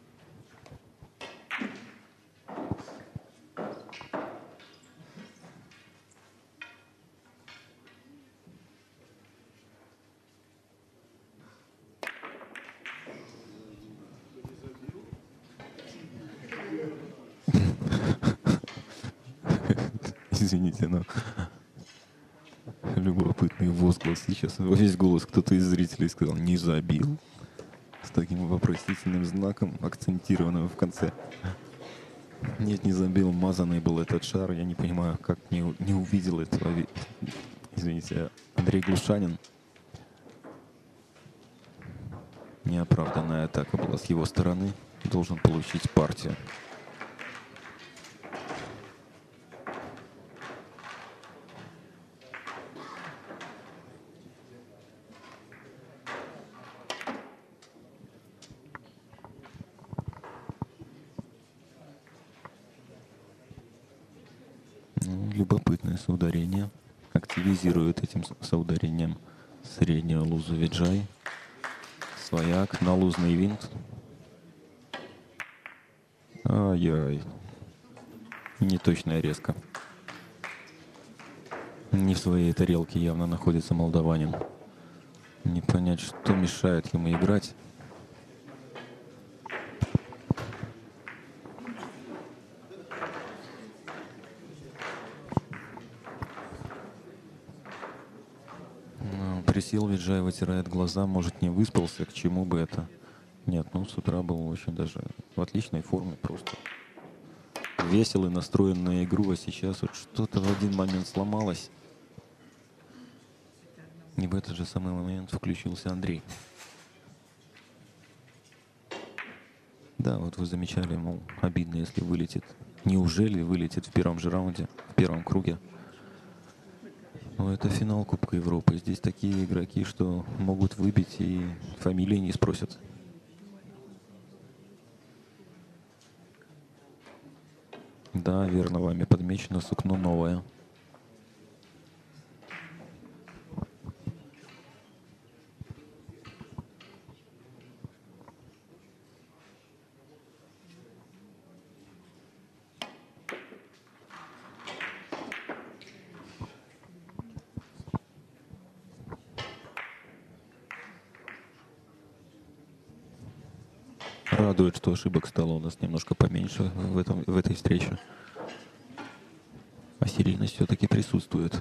Извините, но любопытный возглас. Сейчас во весь голос кто-то из зрителей сказал «не забил» с таким вопросительным знаком, акцентированным в конце. Нет, не забил, мазанный был этот шар. Я не понимаю, как не, не увидел этого. Извините, Андрей Глушанин. Неоправданная атака была с его стороны. Должен получить партию. Любопытное соударение. Активизирует этим соударением среднего лузу Виджай. Свояк на лузный винт. Ай-яй. Неточная резко. Не в своей тарелке явно находится молдаванин. Не понять, что мешает ему играть. Присел Виджай, вытирает глаза, может, не выспался, к чему бы это. Нет, ну, с утра был очень даже в отличной форме, просто весел и настроен на игру, а сейчас вот что-то в один момент сломалось. И в этот же самый момент включился Андрей. Да, вот вы замечали, мол, обидно, если вылетит. Неужели вылетит в первом же раунде, в первом круге? Но это финал Кубка Европы. Здесь такие игроки, что могут выбить и фамилии не спросят. Да, верно, вами подмечено, сукно новое. Радует, что ошибок стало у нас немножко поменьше в, этом, в этой встрече. А серийность все-таки присутствует.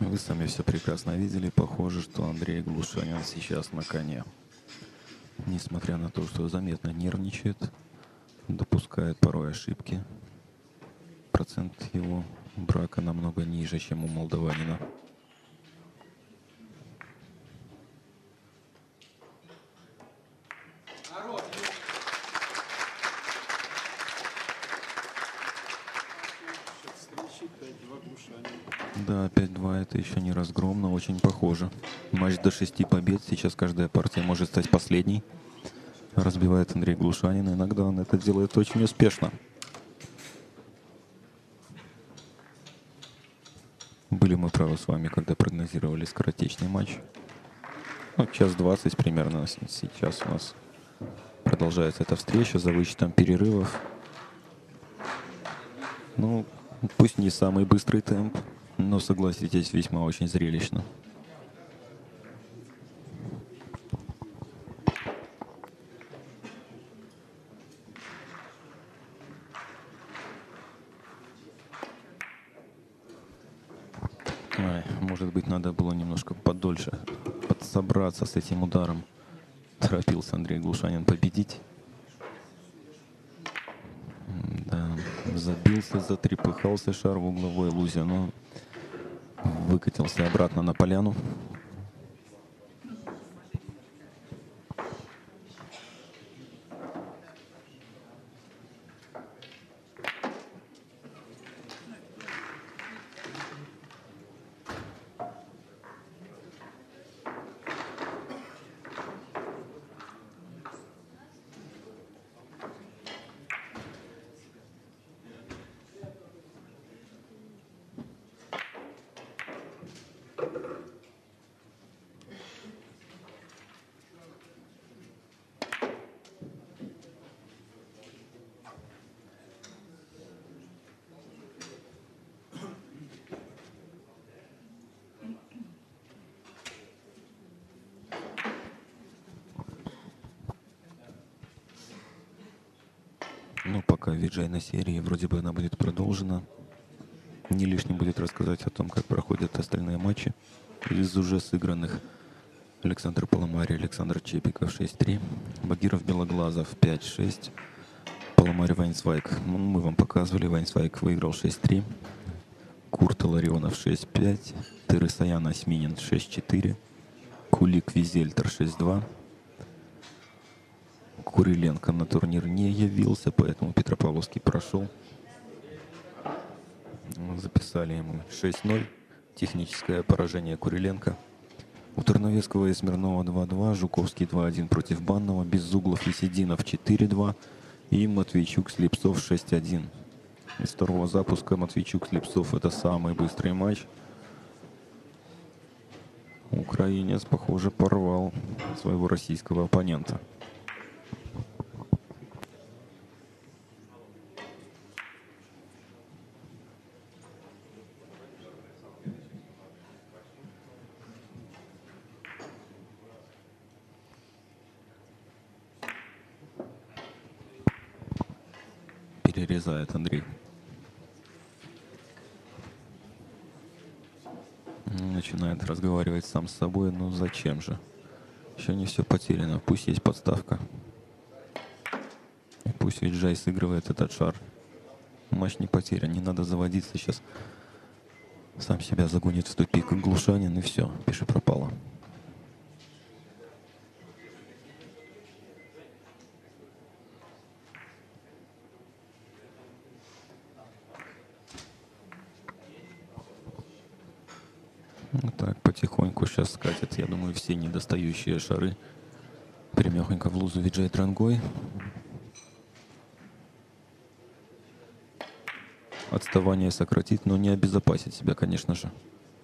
Вы сами все прекрасно видели. Похоже, что Андрей Глушанин сейчас на коне. Несмотря на то, что заметно нервничает, допускает порой ошибки, процент его брака намного ниже, чем у молдаванина. Счет встречи пять-два Глушанин. Да, пять-два это еще не разгром, но очень похоже. Матч до шести побед. Сейчас каждая партия может стать последней. Разбивает Андрей Глушанин. Иногда он это делает очень успешно. Были мы правы с вами, когда прогнозировали скоротечный матч. Ну, час двадцать примерно сейчас у нас продолжается эта встреча за вычетом перерывов. Ну, пусть не самый быстрый темп, но, согласитесь, весьма очень зрелищно. Ой, может быть, надо было немножко подольше подсобраться с этим ударом. Торопился Андрей Глушанин победить. Да, забился, затрепыхался шар в угловой лузе, но выкатился обратно на поляну. Ну, пока виджей на серии, вроде бы она будет продолжена. Не лишним будет рассказать о том, как проходят остальные матчи из уже сыгранных. Александр Паламарь, Александр Чепиков шесть-три, Багиров Белоглазов пять-шесть, Паламарь Вайнсвайк. Ну, мы вам показывали, Вайнсвайк выиграл шесть-три, Курт Ларионов шесть-пять, Тересаян Осьминин шесть-четыре, Кулик Визельтер шесть-два. Куриленко на турнир не явился, поэтому Петропавловский прошел. Записали ему шесть-ноль. Техническое поражение Куриленко. У Тарновецкого и Смирнова два-два, Жуковский два-один против Банного, Безуглов и Сединов четыре-два и Матвейчук Слепцов шесть-один. Из второго запуска Матвейчук Слепцов — это самый быстрый матч. Украинец, похоже, порвал своего российского оппонента. Перерезает Андрей. Начинает разговаривать сам с собой. Ну зачем же? Еще не все потеряно. Пусть есть подставка. И пусть виджей сыгрывает этот шар. Матч не потерян. Не надо заводиться сейчас. Сам себя загонит в тупик Глушанин, и все. Пиши пропало. Вот так, потихоньку сейчас скатят, я думаю, все недостающие шары. Прямехонько в лузу виджей Трангой. Отставание сократит, но не обезопасит себя, конечно же.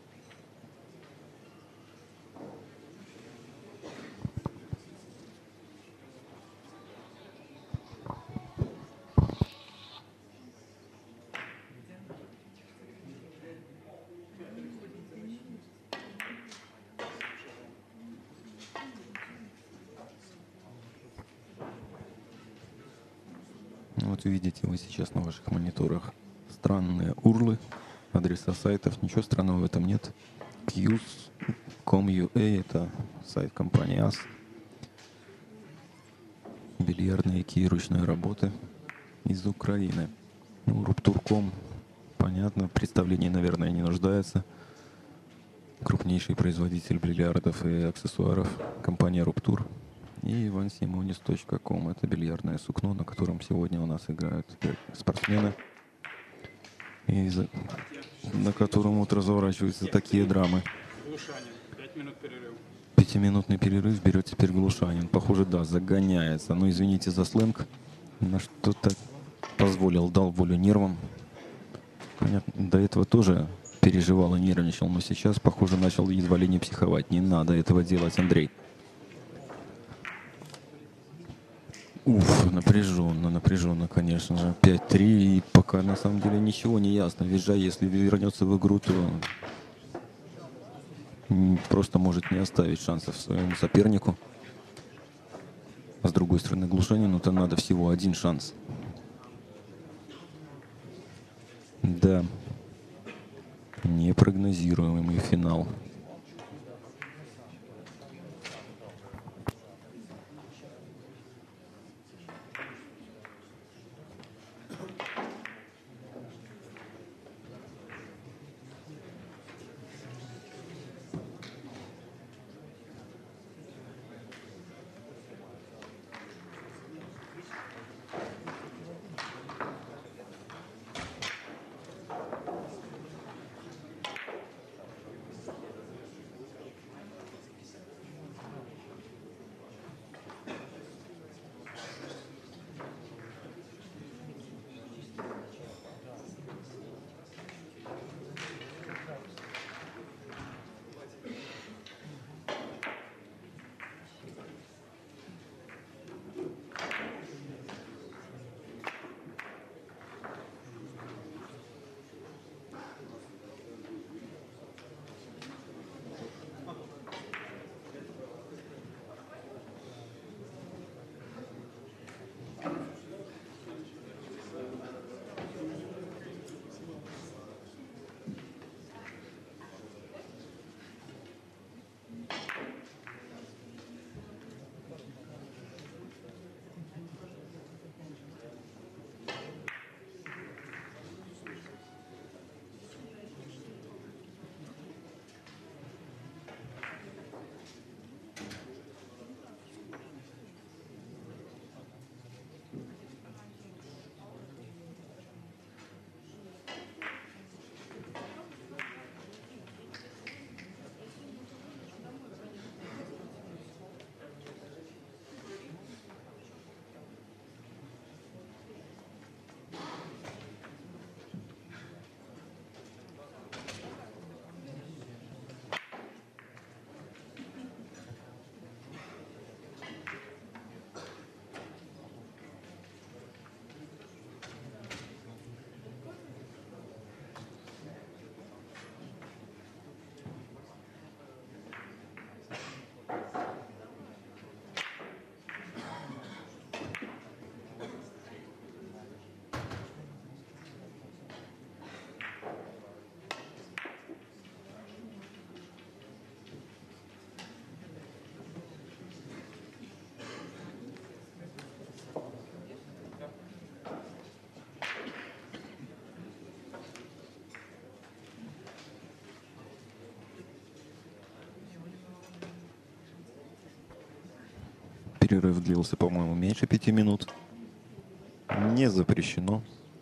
Вот видите вы сейчас на ваших мониторах странные урлы, адреса сайтов. Ничего странного в этом нет. кьюз точка ком точка ю а, это сайт компании ас. Бильярдные кии ручной работы из Украины. Ну, Руптур.ком, понятно, представление, наверное, не нуждается. Крупнейший производитель бильярдов и аксессуаров, компания Руптур. И ван симонис точка ком, это бильярдное сукно, на котором сегодня у нас играют спортсмены, и за... на котором вот разворачиваются такие драмы. Глушанин. Пять минут перерыв. Пятиминутный перерыв берет теперь Глушанин. Похоже, да, загоняется. Ну, извините за сленг. На что-то позволил, дал волю нервам. Понятно, до этого тоже переживал и нервничал, но сейчас, похоже, начал едва ли не психовать. Не надо этого делать, Андрей. Уф, напряженно, напряженно, конечно же. пять-три, и пока на самом деле ничего не ясно. Визжай, если вернется в игру, то просто может не оставить шансов своему сопернику. А с другой стороны, Глушанину-то надо всего один шанс. Да. Непрогнозируемый финал. Перерыв длился, по-моему, меньше пяти минут. Не запрещено.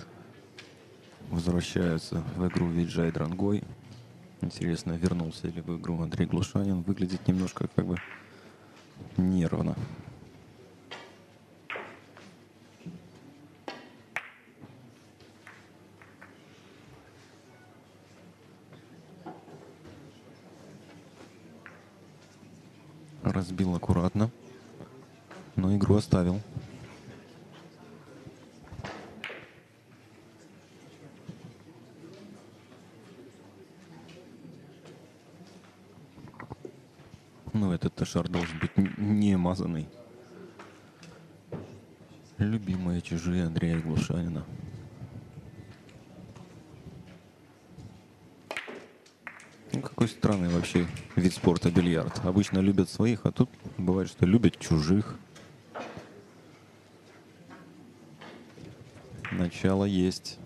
Возвращаются в игру Виджай Дрангой. Интересно, вернулся ли в игру Андрей Глушанин. Выглядит немножко как бы нервно. Разбил аккуратно, но игру оставил. Ну, этот-то шар должен быть не мазанный. Любимые чужие Андрея Глушанина. Ну, какой такой странный вообще вид спорта бильярд. Обычно любят своих, а тут бывает, что любят чужих. Начало есть.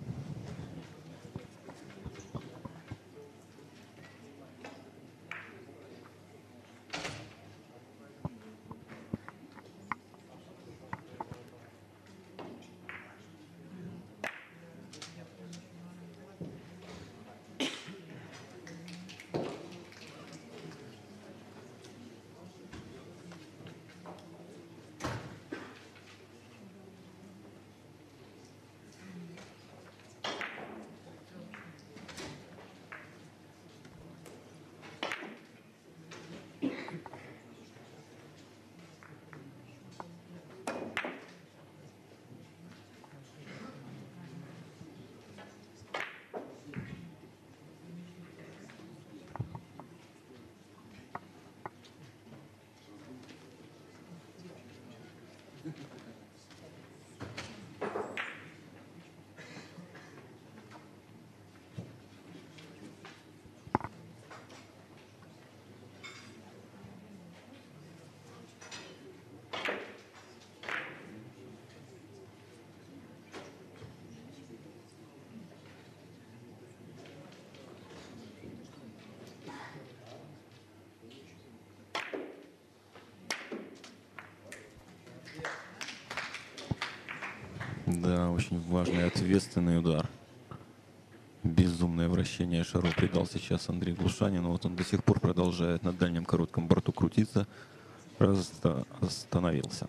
Да, очень важный, ответственный удар. Безумное вращение шаров придал сейчас Андрей Глушанин. Вот он до сих пор продолжает на дальнем коротком борту крутиться. Раз остановился.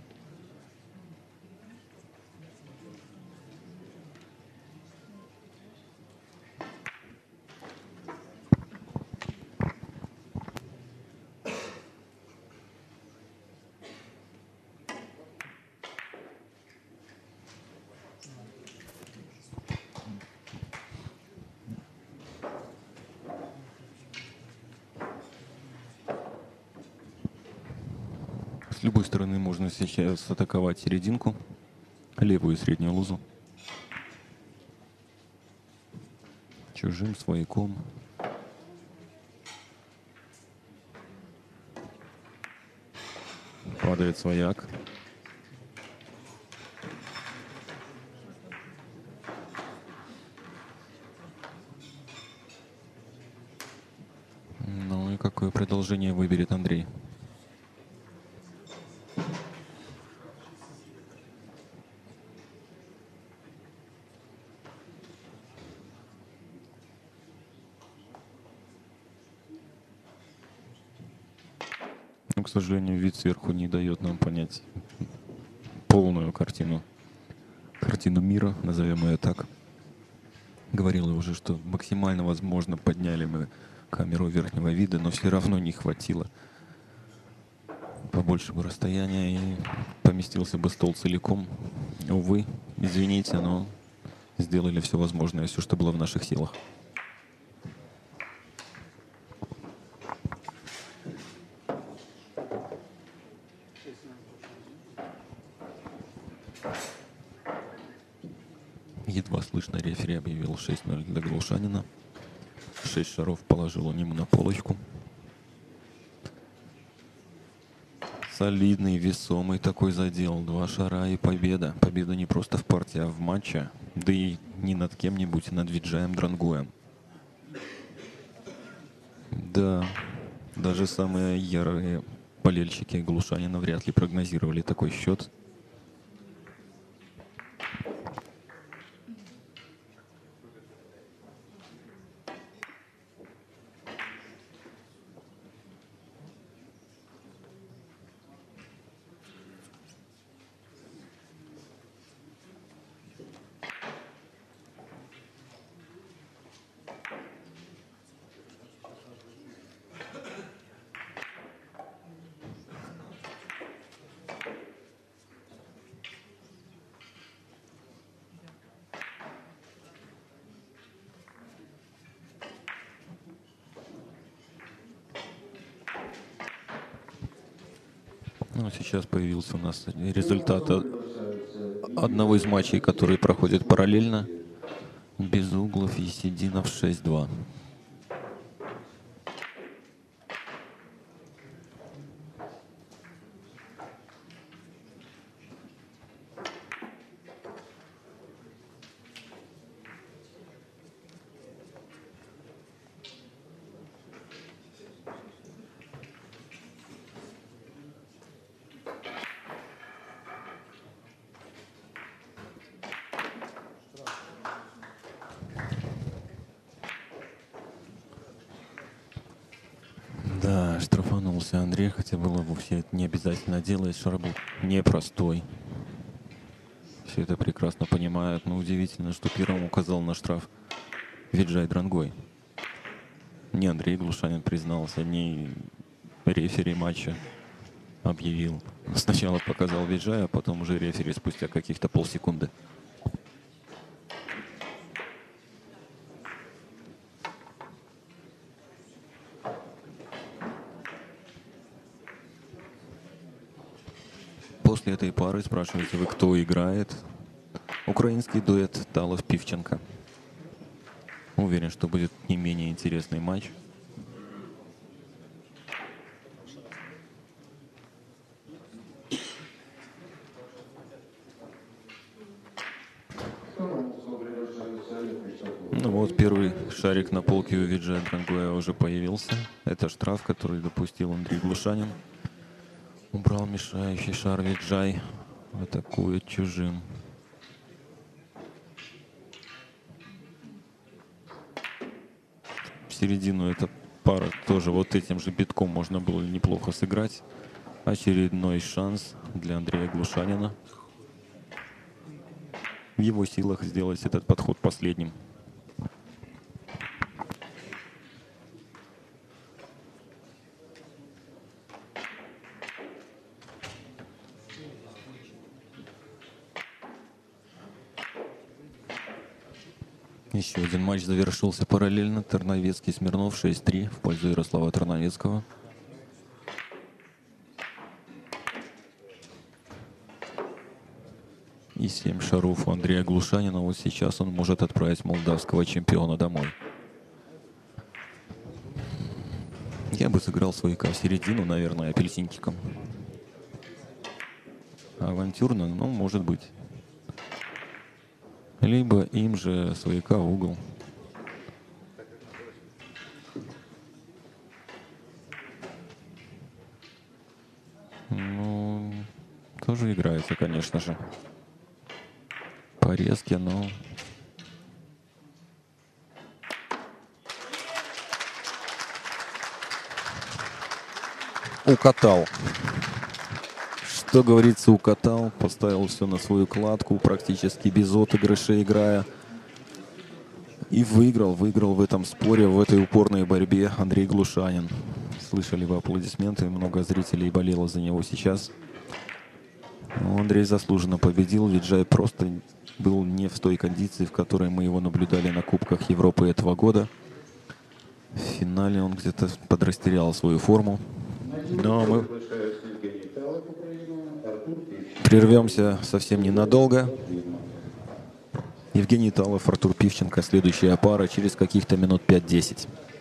С любой стороны можно сейчас атаковать серединку, левую и среднюю лузу. Чужим, свояком. Падает свояк. Ну и какое продолжение выберет Андрей? Но, к сожалению, вид сверху не дает нам понять полную картину. Картину мира, назовем ее так. Говорил я уже, что максимально возможно подняли мы камеру верхнего вида, но все равно не хватило побольшего расстояния и поместился бы стол целиком. Увы, извините, но сделали все возможное, все, что было в наших силах. Едва слышно, рефери объявил шесть ноль для Глушанина. Шесть шаров положил он ему на полочку. Солидный, весомый такой задел. Два шара и победа. Победа не просто в партии, а в матче. Да и не над кем-нибудь, а над Виджаем Дрангоем. Да, даже самые ярые болельщики Глушанина вряд ли прогнозировали такой счет. Ну, сейчас появился у нас результат одного из матчей, которые проходят параллельно. Безуглов и Сединов шесть два. Улыбнулся Андрей, хотя было вовсе это не обязательно делать. Шар был непростой. Все это прекрасно понимают, но удивительно, что первым указал на штраф Виджай Дрангой. Не Андрей Глушанин признался, не рефери матча объявил. Сначала показал Виджай, а потом уже рефери спустя каких-то полсекунды. После этой пары спрашиваете вы, кто играет. Украинский дуэт Талов-Пивченко. Уверен, что будет не менее интересный матч. Ну вот, первый шарик на полке у Виджая Дрангоя уже появился. Это штраф, который допустил Андрей Глушанин. Убрал мешающий шар Виджай. Атакует чужим. В середину эта пара тоже вот этим же битком можно было неплохо сыграть. Очередной шанс для Андрея Глушанина. В его силах сделать этот подход последним. Еще один матч завершился параллельно. Тарновецкий, Смирнов шесть три в пользу Ярослава Тарновецкого. И семь шаров у Андрея Глушанина. Вот сейчас он может отправить молдавского чемпиона домой. Я бы сыграл свояка в середину, наверное, апельсинчиком. Авантюрно, ну, может быть. Либо им же свояка в угол. Ну, тоже играется, конечно же. Порезки, но... Укатал. Что говорится, укатал, поставил все на свою кладку, практически без отыгрыша играя. И выиграл, выиграл в этом споре, в этой упорной борьбе Андрей Глушанин. Слышали вы аплодисменты, много зрителей болело за него сейчас. Но Андрей заслуженно победил, Виджай просто был не в той кондиции, в которой мы его наблюдали на Кубках Европы этого года. В финале он где-то подрастерял свою форму. Но мы прервемся совсем ненадолго. Евгений Талов, Артур Пивченко. Следующая пара через каких-то минут пять-десять.